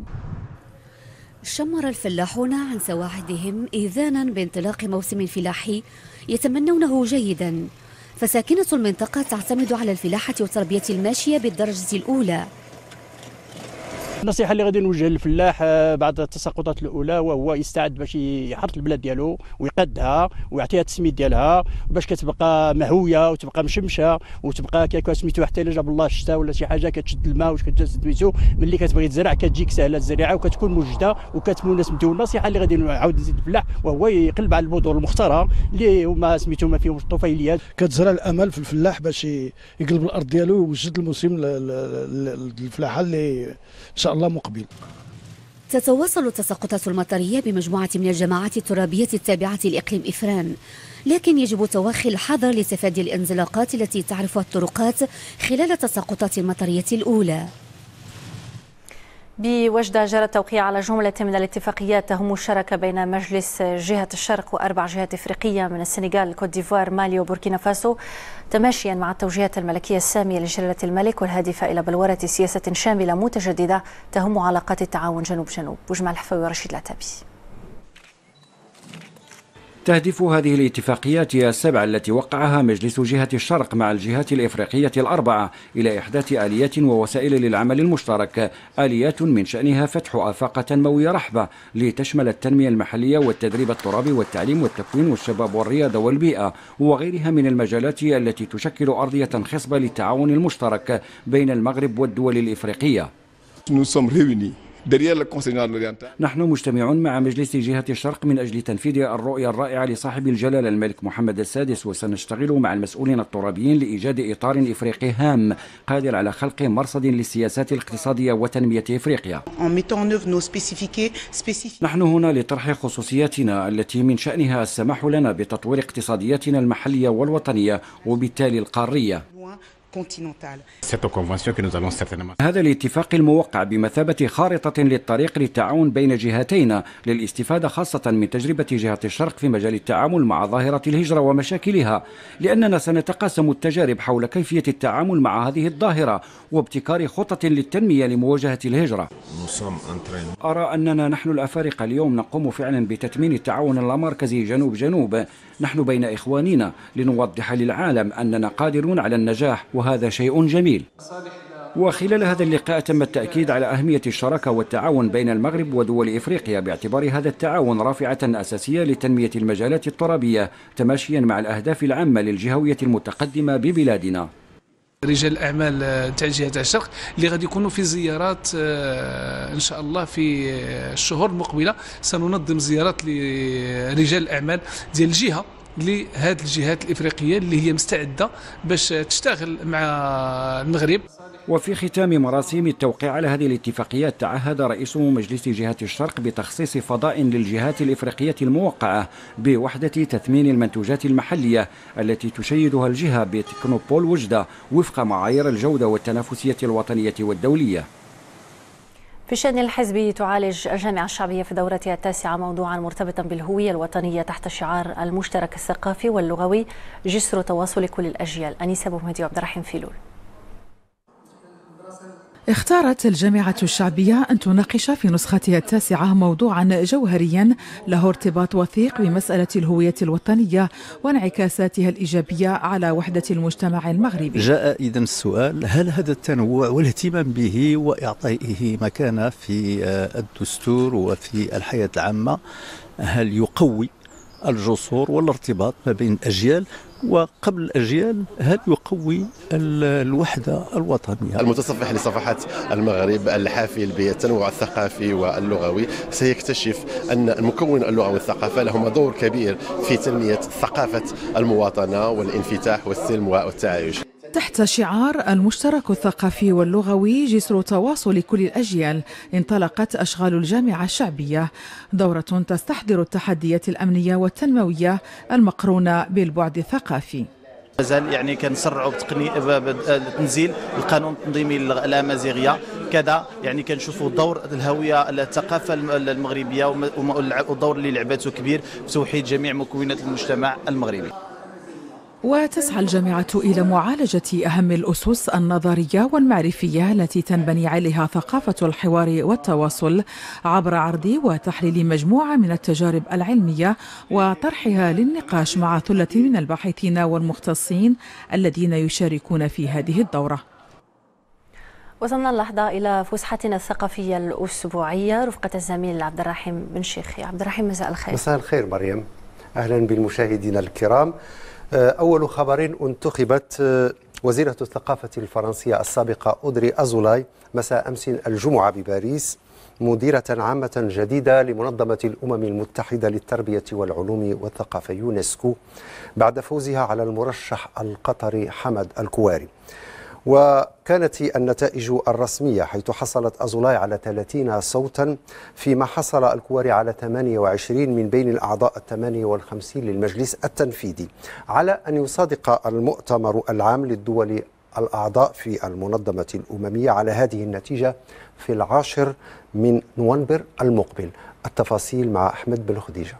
شمر الفلاحون عن سواعدهم إذانا بانطلاق موسم فلاحي يتمنونه جيدا، فساكنة المنطقة تعتمد على الفلاحة والتربية الماشية بالدرجة الأولى. النصيحه اللي غادي نوجه للفلاح بعد التساقطات الاولى وهو يستعد باش يحرث البلاد ديالو ويقادها ويعطيها التسميد ديالها باش كتبقى مهويه وتبقى مشمشه وتبقى كيكون سميتو حتى الا جاب الله الشتاء ولا شي حاجه كتشد الماء واش كتجسد سميتو ملي كتبغي تزرع كتجيك سهله الزراعه وكتكون موجده وكتمون سميتو. النصيحه اللي غادي نعاود نزيد الفلاح وهو يقلب على البذور المختاره اللي هما سميتو ما فيهمش الطفيليات. كتزرع الامل في الفلاح باش يقلب الارض ديالو ويوجد الموسم الفلاحه اللي ان شاء الله مقبل. تتواصل التساقطات المطرية بمجموعة من الجماعات الترابية التابعة لإقليم إفران، لكن يجب توخي الحذر لتفادي الانزلاقات التي تعرفها الطرقات خلال التساقطات المطرية الأولى. بوجدة جرى التوقيع على جملة من الاتفاقيات تهم الشراكة بين مجلس جهة الشرق وأربع جهات إفريقية من السنغال، كوت ديفوار، مالي وبوركينا فاسو، تماشيا مع التوجيهات الملكية السامية لجلالة الملك والهادفة إلى بلورة سياسة شاملة متجددة تهم علاقات التعاون جنوب جنوب. بجمع الحفاوي ورشيد العتابي. تهدف هذه الاتفاقيات السبع التي وقعها مجلس جهة الشرق مع الجهات الإفريقية الأربعة إلى إحداث آليات ووسائل للعمل المشترك، آليات من شأنها فتح آفاق تنموية رحبة لتشمل التنمية المحلية والتدريب الترابي والتعليم والتكوين والشباب والرياضة والبيئة وغيرها من المجالات التي تشكل أرضية خصبة للتعاون المشترك بين المغرب والدول الإفريقية. Nous sommes réunis نحن مجتمعون مع مجلس جهة الشرق من أجل تنفيذ الرؤية الرائعة لصاحب الجلالة الملك محمد السادس، وسنشتغل مع المسؤولين الترابيين لإيجاد إطار إفريقي هام قادر على خلق مرصد للسياسات الاقتصادية وتنمية إفريقيا. نحن هنا لطرح خصوصياتنا التي من شأنها السماح لنا بتطوير اقتصادياتنا المحلية والوطنية وبالتالي القارية. هذا الاتفاق الموقع بمثابة خارطة للطريق للتعاون بين جهتين للاستفادة خاصة من تجربة جهة الشرق في مجال التعامل مع ظاهرة الهجرة ومشاكلها، لأننا سنتقاسم التجارب حول كيفية التعامل مع هذه الظاهرة وابتكار خطط للتنمية لمواجهة الهجرة. أرى أننا نحن الأفارقة اليوم نقوم فعلا بتتمين التعاون اللامركزي جنوب، نحن بين إخواننا لنوضح للعالم أننا قادرون على النجاح، وهذا شيء جميل. وخلال هذا اللقاء تم التأكيد على أهمية الشراكة والتعاون بين المغرب ودول إفريقيا باعتبار هذا التعاون رافعة أساسية لتنمية المجالات الترابية تماشيا مع الأهداف العامة للجهوية المتقدمة ببلادنا. رجال الاعمال تاع جهه الشرق اللي غادي يكونوا في زيارات ان شاء الله في الشهور المقبله، سننظم زيارات لرجال الاعمال ديال الجهه لهذه الجهات الافريقيه اللي هي مستعده باش تشتغل مع المغرب. وفي ختام مراسم التوقيع على هذه الاتفاقيات تعهد رئيس مجلس جهة الشرق بتخصيص فضاء للجهات الإفريقية الموقعة بوحدة تثمين المنتوجات المحلية التي تشيدها الجهة بتكنوبول وجدة وفق معايير الجودة والتنافسية الوطنية والدولية. في الشأن الحزبي تعالج الجامعة الشعبية في دورتها التاسعة موضوعا مرتبطا بالهوية الوطنية تحت شعار المشترك الثقافي واللغوي جسر تواصل كل الأجيال. أنيسة بومهدي وعبد الرحيم فيلول. اختارت الجامعة الشعبية أن تناقش في نسختها التاسعة موضوعا جوهريا له ارتباط وثيق بمسألة الهوية الوطنية وانعكاساتها الإيجابية على وحدة المجتمع المغربي. جاء إذن السؤال: هل هذا التنوع والاهتمام به وإعطائه مكانة في الدستور وفي الحياة العامة هل يقوي الجسور والارتباط ما بين الأجيال، وقبل الأجيال هل يقوي الوحدة الوطنية؟ المتصفح لصفحات المغرب الحافل بالتنوع الثقافي واللغوي سيكتشف أن المكون اللغوي والثقافة لهما دور كبير في تنمية ثقافة المواطنة والانفتاح والسلم والتعايش. تحت شعار المشترك الثقافي واللغوي جسر تواصل كل الأجيال انطلقت أشغال الجامعة الشعبييه، دورة تستحضر التحديات الأمنية والتنموية المقرونة بالبعد الثقافي. مازال يعني كنسرعوا بتنزيل القانون التنظيمي الامازيغيه، كذا يعني كنشوفوا دور الهويه الثقافه المغربيه والدور اللي لعبته كبير في توحيد جميع مكونات المجتمع المغربي. وتسعى الجامعة إلى معالجة أهم الأسس النظرية والمعرفية التي تنبني عليها ثقافة الحوار والتواصل عبر عرض وتحليل مجموعة من التجارب العلمية وطرحها للنقاش مع ثلة من الباحثين والمختصين الذين يشاركون في هذه الدورة. وصلنا اللحظة إلى فسحتنا الثقافية الأسبوعية رفقة الزميل عبد الرحيم بن شيخي. عبد الرحيم مساء الخير. مساء الخير مريم، أهلا بالمشاهدين الكرام. أول خبر: انتخبت وزيرة الثقافة الفرنسية السابقة أودري أزولاي مساء أمس الجمعة بباريس مديرة عامة جديدة لمنظمة الأمم المتحدة للتربية والعلوم والثقافة يونسكو بعد فوزها على المرشح القطري حمد الكواري. وكانت النتائج الرسمية حيث حصلت أزولاي على 30 صوتا فيما حصل الكواري على 28 من بين الأعضاء 58 للمجلس التنفيذي، على أن يصادق المؤتمر العام للدول الأعضاء في المنظمة الأممية على هذه النتيجة في 10 من نوفمبر المقبل. التفاصيل مع أحمد بن خديجة.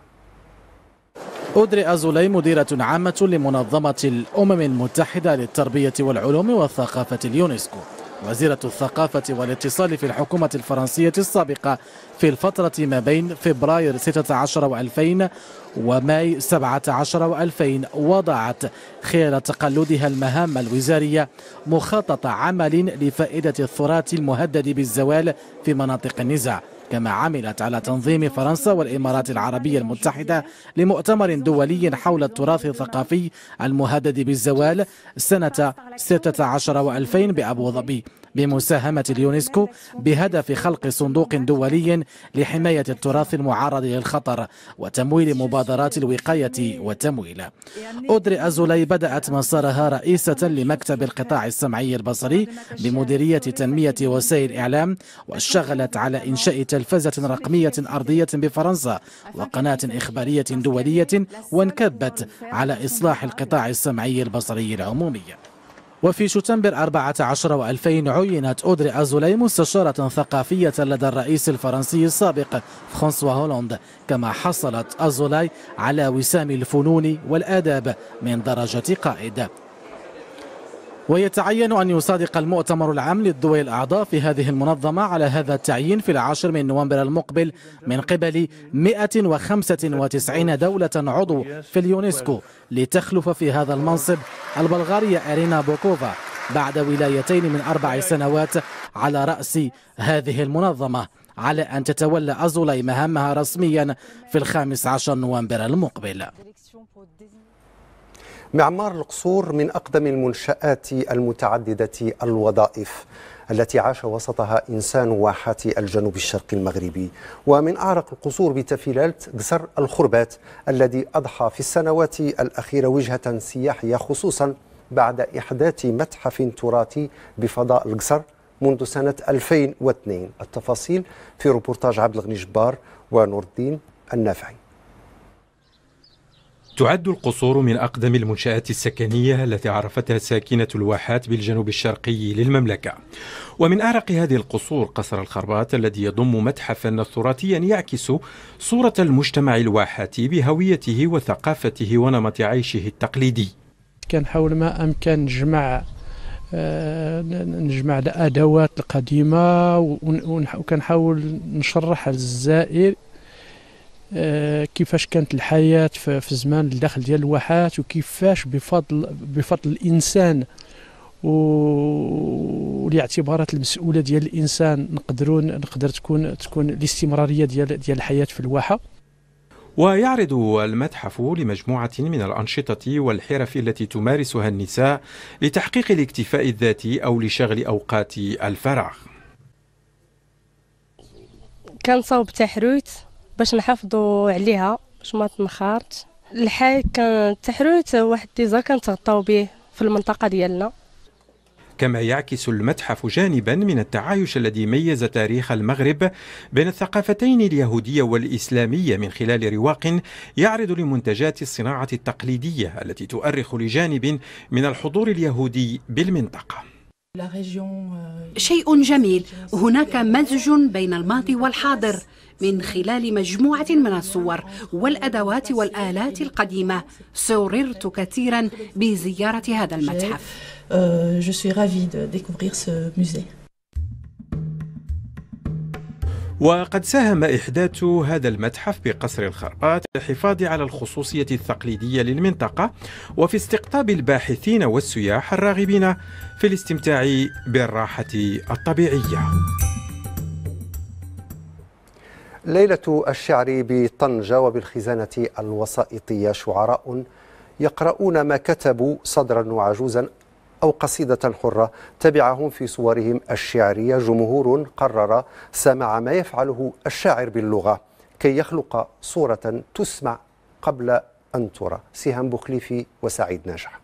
أودري أزولاي مديرة عامة لمنظمة الأمم المتحدة للتربية والعلوم والثقافة اليونسكو، وزيرة الثقافة والاتصال في الحكومة الفرنسية السابقة في الفترة ما بين فبراير 16 و2000 وماي 17 و2000، وضعت خلال تقلدها المهام الوزارية مخطط عمل لفائدة التراث المهدد بالزوال في مناطق النزاع، كما عملت على تنظيم فرنسا والإمارات العربية المتحدة لمؤتمر دولي حول التراث الثقافي المهدد بالزوال سنة 16 و2000 بأبو ظبي. بمساهمة اليونسكو بهدف خلق صندوق دولي لحماية التراث المعرض للخطر وتمويل مبادرات الوقاية والتمويل. أودري أزولاي بدأت مسارها رئيسة لمكتب القطاع السمعي البصري بمديرية تنمية وسائل الإعلام، واشتغلت على إنشاء تلفزة رقمية أرضية بفرنسا وقناة إخبارية دولية، وانكبت على إصلاح القطاع السمعي البصري العمومي. وفي شتنبر 14 و2000 عينت أودري أزولاي مستشارة ثقافية لدى الرئيس الفرنسي السابق فرانسوا هولاند، كما حصلت أزولاي على وسام الفنون والآداب من درجة قائد. ويتعين أن يصادق المؤتمر العام للدول الأعضاء في هذه المنظمة على هذا التعيين في 10 من نوفمبر المقبل من قبل 195 دولة عضو في اليونسكو، لتخلف في هذا المنصب البلغارية إرينا بوكوفا بعد ولايتين من 4 سنوات على رأس هذه المنظمة، على أن تتولى أزولاي مهامها رسميا في 15 نوفمبر المقبل. معمار القصور من أقدم المنشآت المتعددة الوظائف التي عاش وسطها إنسان واحات الجنوب الشرقي المغربي، ومن أعرق القصور بتفيلة قصر الخربات الذي أضحى في السنوات الأخيرة وجهة سياحية، خصوصا بعد إحداث متحف تراثي بفضاء القصر منذ سنة 2002. التفاصيل في روبورتاج عبد الغني جبار ونور الدين النافعي. تعد القصور من أقدم المنشآت السكنية التي عرفتها ساكنة الواحات بالجنوب الشرقي للمملكة، ومن أعرق هذه القصور قصر الخربات الذي يضم متحفا تراثيا يعكس صورة المجتمع الواحاتي بهويته وثقافته ونمط عيشه التقليدي. كان حول ما أمكن نجمع الأدوات القديمة وكنحاول نشرح للزائر كيفاش كانت الحياة في الزمان الداخل ديال الواحات، وكيفاش بفضل الإنسان ولاعتبارات المسؤولة ديال الإنسان نقدر تكون الاستمرارية ديال الحياة في الواحة. ويعرض المتحف لمجموعة من الأنشطة والحرف التي تمارسها النساء لتحقيق الاكتفاء الذاتي أو لشغل أوقات الفراغ. كنصاوب تحروت باش نحافظوا عليها باش ما تنخرطش. الحي كان التحروت واحد ديزا كنتغطاو به في المنطقة ديالنا. كما يعكس المتحف جانبا من التعايش الذي ميز تاريخ المغرب بين الثقافتين اليهودية والإسلامية من خلال رواق يعرض لمنتجات الصناعة التقليدية التي تؤرخ لجانب من الحضور اليهودي بالمنطقة. شيء جميل، هناك مزج بين الماضي والحاضر من خلال مجموعة من الصور والأدوات والآلات القديمة. سررت كثيرا بزيارة هذا المتحف. Je suis ravie de découvrir ce musée. وقد ساهم إحداث هذا المتحف بقصر الخربات للحفاظ على الخصوصية التقليدية للمنطقة وفي استقطاب الباحثين والسياح الراغبين في الاستمتاع بالراحة الطبيعية. ليلة الشعر بطنجة وبالخزانة الوسائطية، شعراء يقرؤون ما كتبوا صدرا وعجوزا أو قصيدة حرة تبعهم في صورهم الشعرية. جمهور قرر سماع ما يفعله الشاعر باللغة كي يخلق صورة تسمع قبل أن ترى. سهام بوخليفي وسعيد ناجح.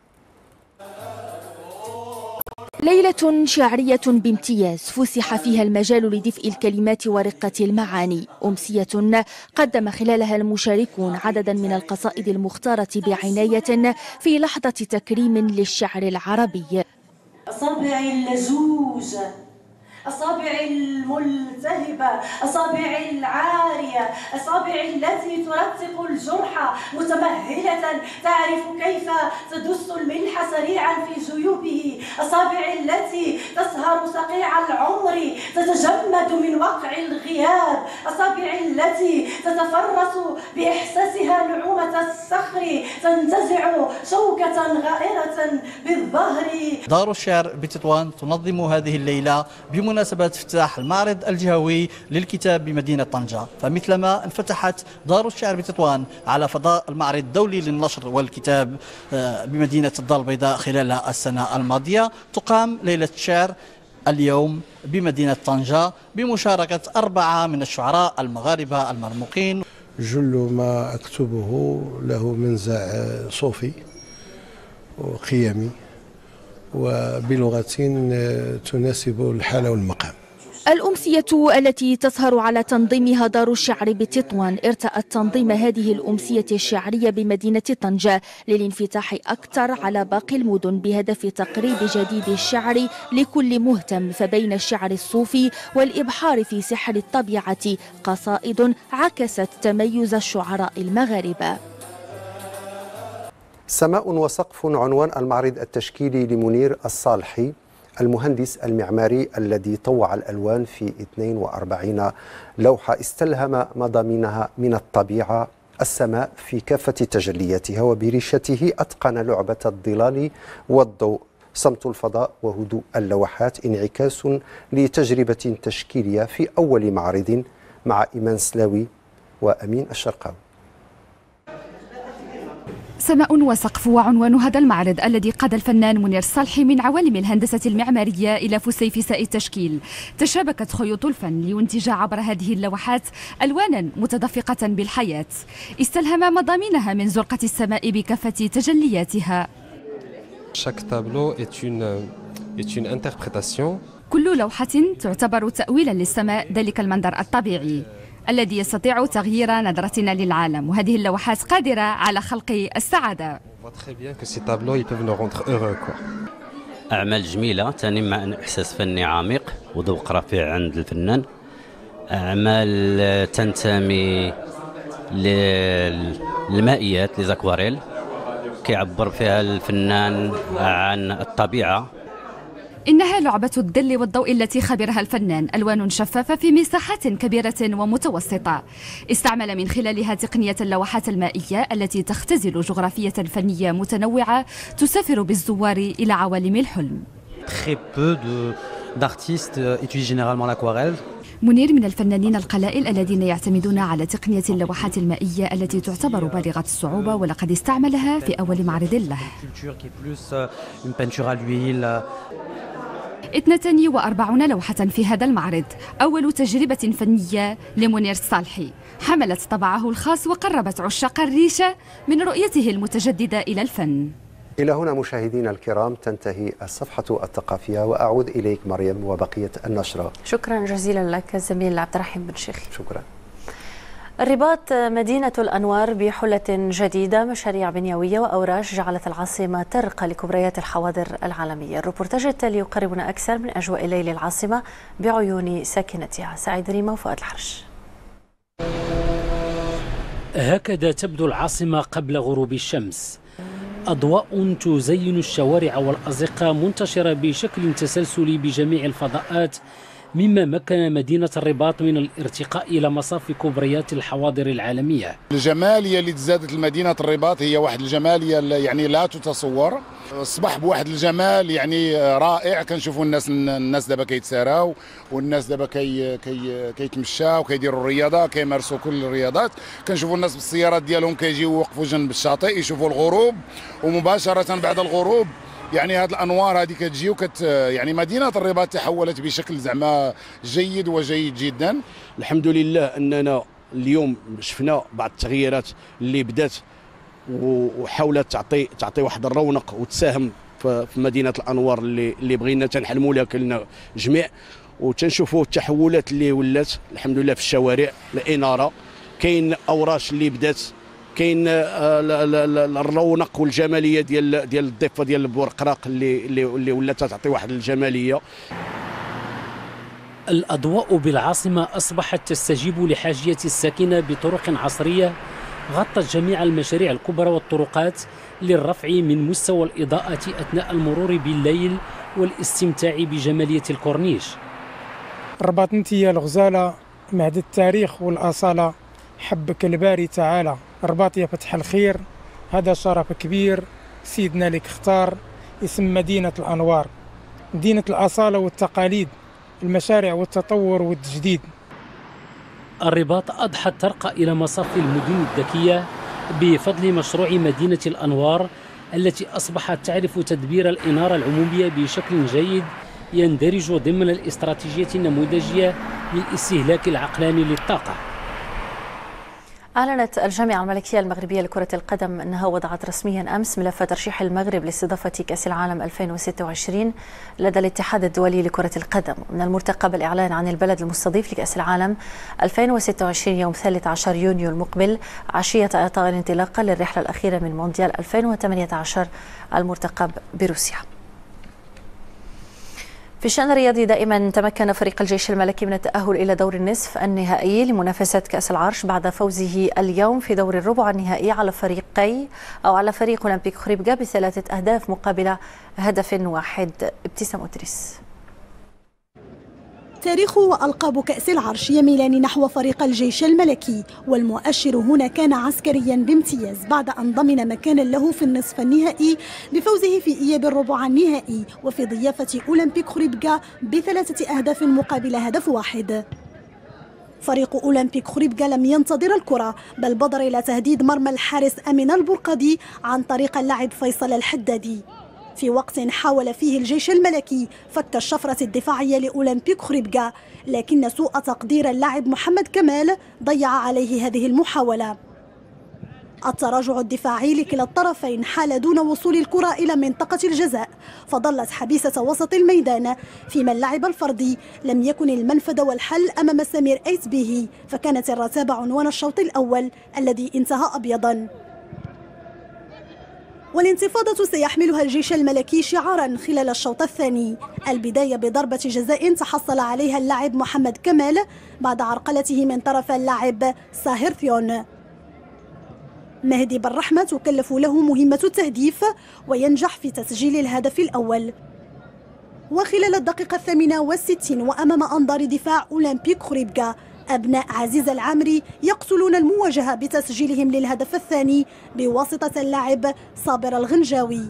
ليلة شعرية بامتياز فسح فيها المجال لدفء الكلمات ورقة المعاني. أمسية قدم خلالها المشاركون عددا من القصائد المختارة بعناية في لحظة تكريم للشعر العربي. أصابعي اللزوز، أصابعي الملتهبة، أصابعي العارية، أصابعي التي ترتق الجرح متمهلة تعرف كيف تدس الملح سريعا في جيوبه، أصابعي التي تسهر صقيع العمر تتجمد من وقع الغياب، أصابعي التي تتفرس بإحساسها نعومة الصخر تنتزع شوكة غائرة بالظهر. دار الشعر بتطوان تنظم هذه الليلة بمناسبة افتتاح المعرض الجهوي للكتاب بمدينة طنجة. فمثلما انفتحت دار الشعر بتطوان على فضاء المعرض الدولي للنشر والكتاب بمدينة الدار البيضاء خلال السنة الماضية، تقام ليلة الشعر اليوم بمدينة طنجة بمشاركة 4 من الشعراء المغاربة المرموقين. جل ما أكتبه له منزع صوفي وقيمي وبلغة تناسب الحالة والمقام. الأمسية التي تسهر على تنظيمها دار الشعر بتطوان ارتأت تنظيم هذه الأمسية الشعرية بمدينة طنجة للانفتاح أكثر على باقي المدن بهدف تقريب جديد الشعر لكل مهتم، فبين الشعر الصوفي والإبحار في سحر الطبيعة قصائد عكست تميز الشعراء المغاربة. سماء وسقف عنوان المعرض التشكيلي لمنير الصالحي المهندس المعماري الذي طوع الألوان في 42 لوحة استلهم مضامينها من الطبيعة، السماء في كافة تجلياتها، وبريشته أتقن لعبة الظلال والضوء، صمت الفضاء وهدوء اللوحات، انعكاس لتجربة تشكيلية في أول معرض مع إيمان سلاوي وأمين الشرقاوي. سماء وسقف وعنوان هذا المعرض الذي قاد الفنان منير الصالحي من عوالم الهندسة المعمارية إلى فسيفساء التشكيل. تشابكت خيوط الفن لينتج عبر هذه اللوحات ألوانا متدفقة بالحياة، استلهم مضامينها من زرقة السماء بكافة تجلياتها. كل لوحة تعتبر تأويلا للسماء، ذلك المنظر الطبيعي الذي يستطيع تغيير نظرتنا للعالم، وهذه اللوحات قادرة على خلق السعادة. أعمال جميلة تنم مع إحساس فني عميق وذوق رفيع عند الفنان، أعمال تنتمي للمائيات لزاكواريل كيعبر فيها الفنان عن الطبيعة. إنها لعبة الظل والضوء التي خبرها الفنان، ألوان شفافة في مساحات كبيرة ومتوسطة، استعمل من خلالها تقنية اللوحات المائية التي تختزل جغرافية فنية متنوعة تسافر بالزوار إلى عوالم الحلم. منير من الفنانين القلائل الذين يعتمدون على تقنية اللوحات المائية التي تعتبر بالغة الصعوبة، ولقد استعملها في أول معرض له. 42 لوحة في هذا المعرض، أول تجربة فنية لمنير الصالحي، حملت طبعه الخاص وقربت عشاق الريشة من رؤيته المتجددة إلى الفن. إلى هنا مشاهدينا الكرام تنتهي الصفحة الثقافية، وأعود إليك مريم وبقية النشرة. شكرا جزيلا لك زميل عبد الرحيم بن شيخي. شكرا. الرباط مدينة الأنوار بحلة جديدة، مشاريع بنيوية وأوراش جعلت العاصمة ترقى لكبريات الحواضر العالمية. الروبورتاج التالي يقربنا أكثر من أجواء ليل العاصمة بعيون ساكنتها. سعيد ريما وفؤاد الحرش. هكذا تبدو العاصمة قبل غروب الشمس، أضواء تزين الشوارع والأزقة منتشرة بشكل تسلسلي بجميع الفضاءات، مما مكن مدينة الرباط من الارتقاء إلى مصاف كبريات الحواضر العالمية. الجمالية اللي تزادت لمدينة الرباط هي واحد الجمالية يعني لا تتصور، أصبح بواحد الجمال يعني رائع. كنشوفوا الناس دابا كيتساراو، والناس دابا كيتمشاو وكيديروا الرياضة، كيمارسوا كل الرياضات. كنشوفوا الناس بالسيارات ديالهم كيجيو يوقفوا جنب الشاطئ يشوفوا الغروب، ومباشرة بعد الغروب يعني هذه الانوار هذه كتجي يعني مدينه الرباط تحولت بشكل زعما جيد وجيد جدا. الحمد لله اننا اليوم شفنا بعض التغييرات اللي بدات وحاولت تعطي واحد الرونق وتساهم في مدينه الانوار اللي بغينا تنحلموا لها كلنا جميع، وتنشوفوا التحولات اللي ولات الحمد لله في الشوارع، الاناره، كاين اوراش اللي بدات، كاين الرونق والجماليه ديال الضفه ديال البورقراق اللي ولات تعطي واحد الجماليه. الاضواء بالعاصمه اصبحت تستجيب لحاجيه الساكنه بطرق عصريه غطت جميع المشاريع الكبرى والطرقات للرفع من مستوى الاضاءه اثناء المرور بالليل والاستمتاع بجماليه الكورنيش. الرباط نتيا الغزاله معد التاريخ والاصاله، حبك الباري تعالى. الرباط يا فتح الخير، هذا شرف كبير سيدنا لك اختار اسم مدينة الأنوار، مدينة الأصالة والتقاليد، المشاريع والتطور والتجديد. الرباط أضحت ترقى إلى مصاف المدن الذكية بفضل مشروع مدينة الأنوار التي أصبحت تعرف تدبير الإنارة العمومية بشكل جيد يندرج ضمن الاستراتيجية النموذجية للاستهلاك العقلاني للطاقة. أعلنت الجامعة الملكية المغربية لكرة القدم أنها وضعت رسميا أمس ملف ترشيح المغرب لاستضافة كأس العالم 2026 لدى الاتحاد الدولي لكرة القدم. من المرتقب الإعلان عن البلد المستضيف لكأس العالم 2026 يوم 13 يونيو المقبل عشية إعطاء الانطلاقة للرحلة الأخيرة من مونديال 2018 المرتقب بروسيا. في الشأن الرياضي دائما تمكن فريق الجيش الملكي من التأهل إلى دور النصف النهائي لمنافسة كأس العرش بعد فوزه اليوم في دور الربع النهائي على فريق أولمبيك خريبكا ب3 أهداف مقابل هدف واحد. ابتسام أدريس. تاريخ وألقاب كأس العرش يميلان نحو فريق الجيش الملكي، والمؤشر هنا كان عسكريا بامتياز بعد أن ضمن مكانا له في النصف النهائي بفوزه في إياب الربع النهائي وفي ضيافة أولمبيك خريبكا ب3 أهداف مقابل هدف واحد. فريق أولمبيك خريبكا لم ينتظر الكرة بل بادر إلى تهديد مرمى الحارس أمين البرقدي عن طريق اللاعب فيصل الحدادي، في وقت حاول فيه الجيش الملكي فك الشفرة الدفاعية لأولمبيك خريبكا، لكن سوء تقدير اللاعب محمد كمال ضيع عليه هذه المحاولة. التراجع الدفاعي لكلا الطرفين حال دون وصول الكرة إلى منطقة الجزاء، فظلت حبيسة وسط الميدان، فيما اللعب الفردي لم يكن المنفذ والحل أمام سمير أيتبيه، فكانت الرتابة عنوان الشوط الأول الذي انتهى أبيضا. والانتفاضة سيحملها الجيش الملكي شعارا خلال الشوط الثاني، البداية بضربة جزاء تحصل عليها اللاعب محمد كمال بعد عرقلته من طرف اللاعب ساهر ثيون. مهدي بالرحمة تكلف له مهمة التهديف وينجح في تسجيل الهدف الأول. وخلال الدقيقة 68 وأمام أنظار دفاع أولمبيك خريبكا، أبناء عزيز العامري يقتلون المواجهة بتسجيلهم للهدف الثاني بواسطة اللاعب صابر الغنجاوي.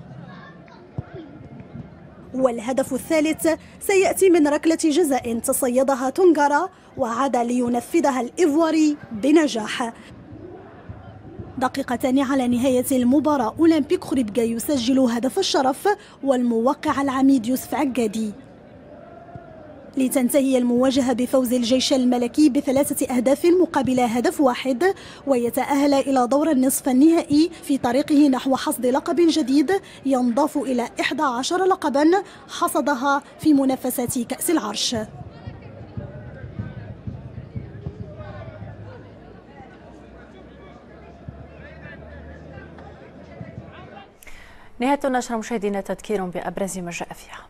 والهدف الثالث سيأتي من ركلة جزاء تصيدها تونغارا وعاد لينفذها الإيفواري بنجاح. دقيقتان على نهاية المباراة أولمبيك خريبكا يسجل هدف الشرف والموقع العميد يوسف عقادي، لتنتهي المواجهة بفوز الجيش الملكي ب3 أهداف مقابل هدف واحد، ويتأهل إلى دور النصف النهائي في طريقه نحو حصد لقب جديد ينضاف إلى 11 لقبا حصدها في منافسات كأس العرش. نهاية النشرة مشاهدينا، تذكير بأبرز ما جاء فيها.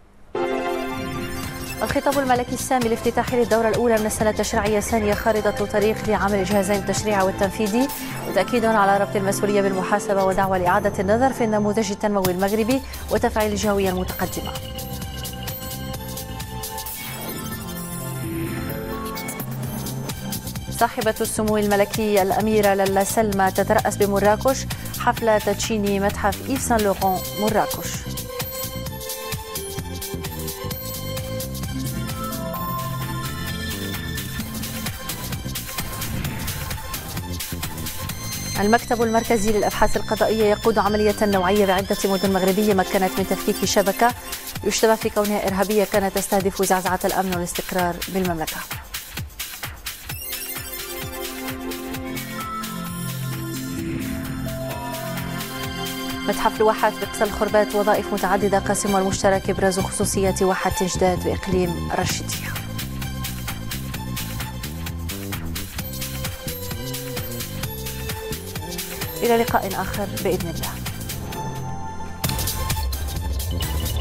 الخطاب الملكي السامي لافتتاح الدورة الأولى من السنة التشريعية الثانية خارطة طريق لعمل جهازين التشريع والتنفيذي، وتأكيد على ربط المسؤولية بالمحاسبة ودعوة لإعادة النظر في النموذج التنموي المغربي وتفعيل الجهوية المتقدمة. صاحبة السمو الملكي الأميرة لالا سلمى تترأس بمراكش حفل تدشين متحف إيف سان لوران مراكش. المكتب المركزي للأبحاث القضائية يقود عملية نوعية بعدة مدن مغربية مكنت من تفكيك شبكة يشتبه في كونها إرهابية كانت تستهدف زعزعة الأمن والاستقرار بالمملكة. متحف الواحات بقصر الخربات وظائف متعددة قاسم والمشترك إبراز خصوصيات واحة تجداد بإقليم الرشيدية. إلى لقاء آخر بإذن الله.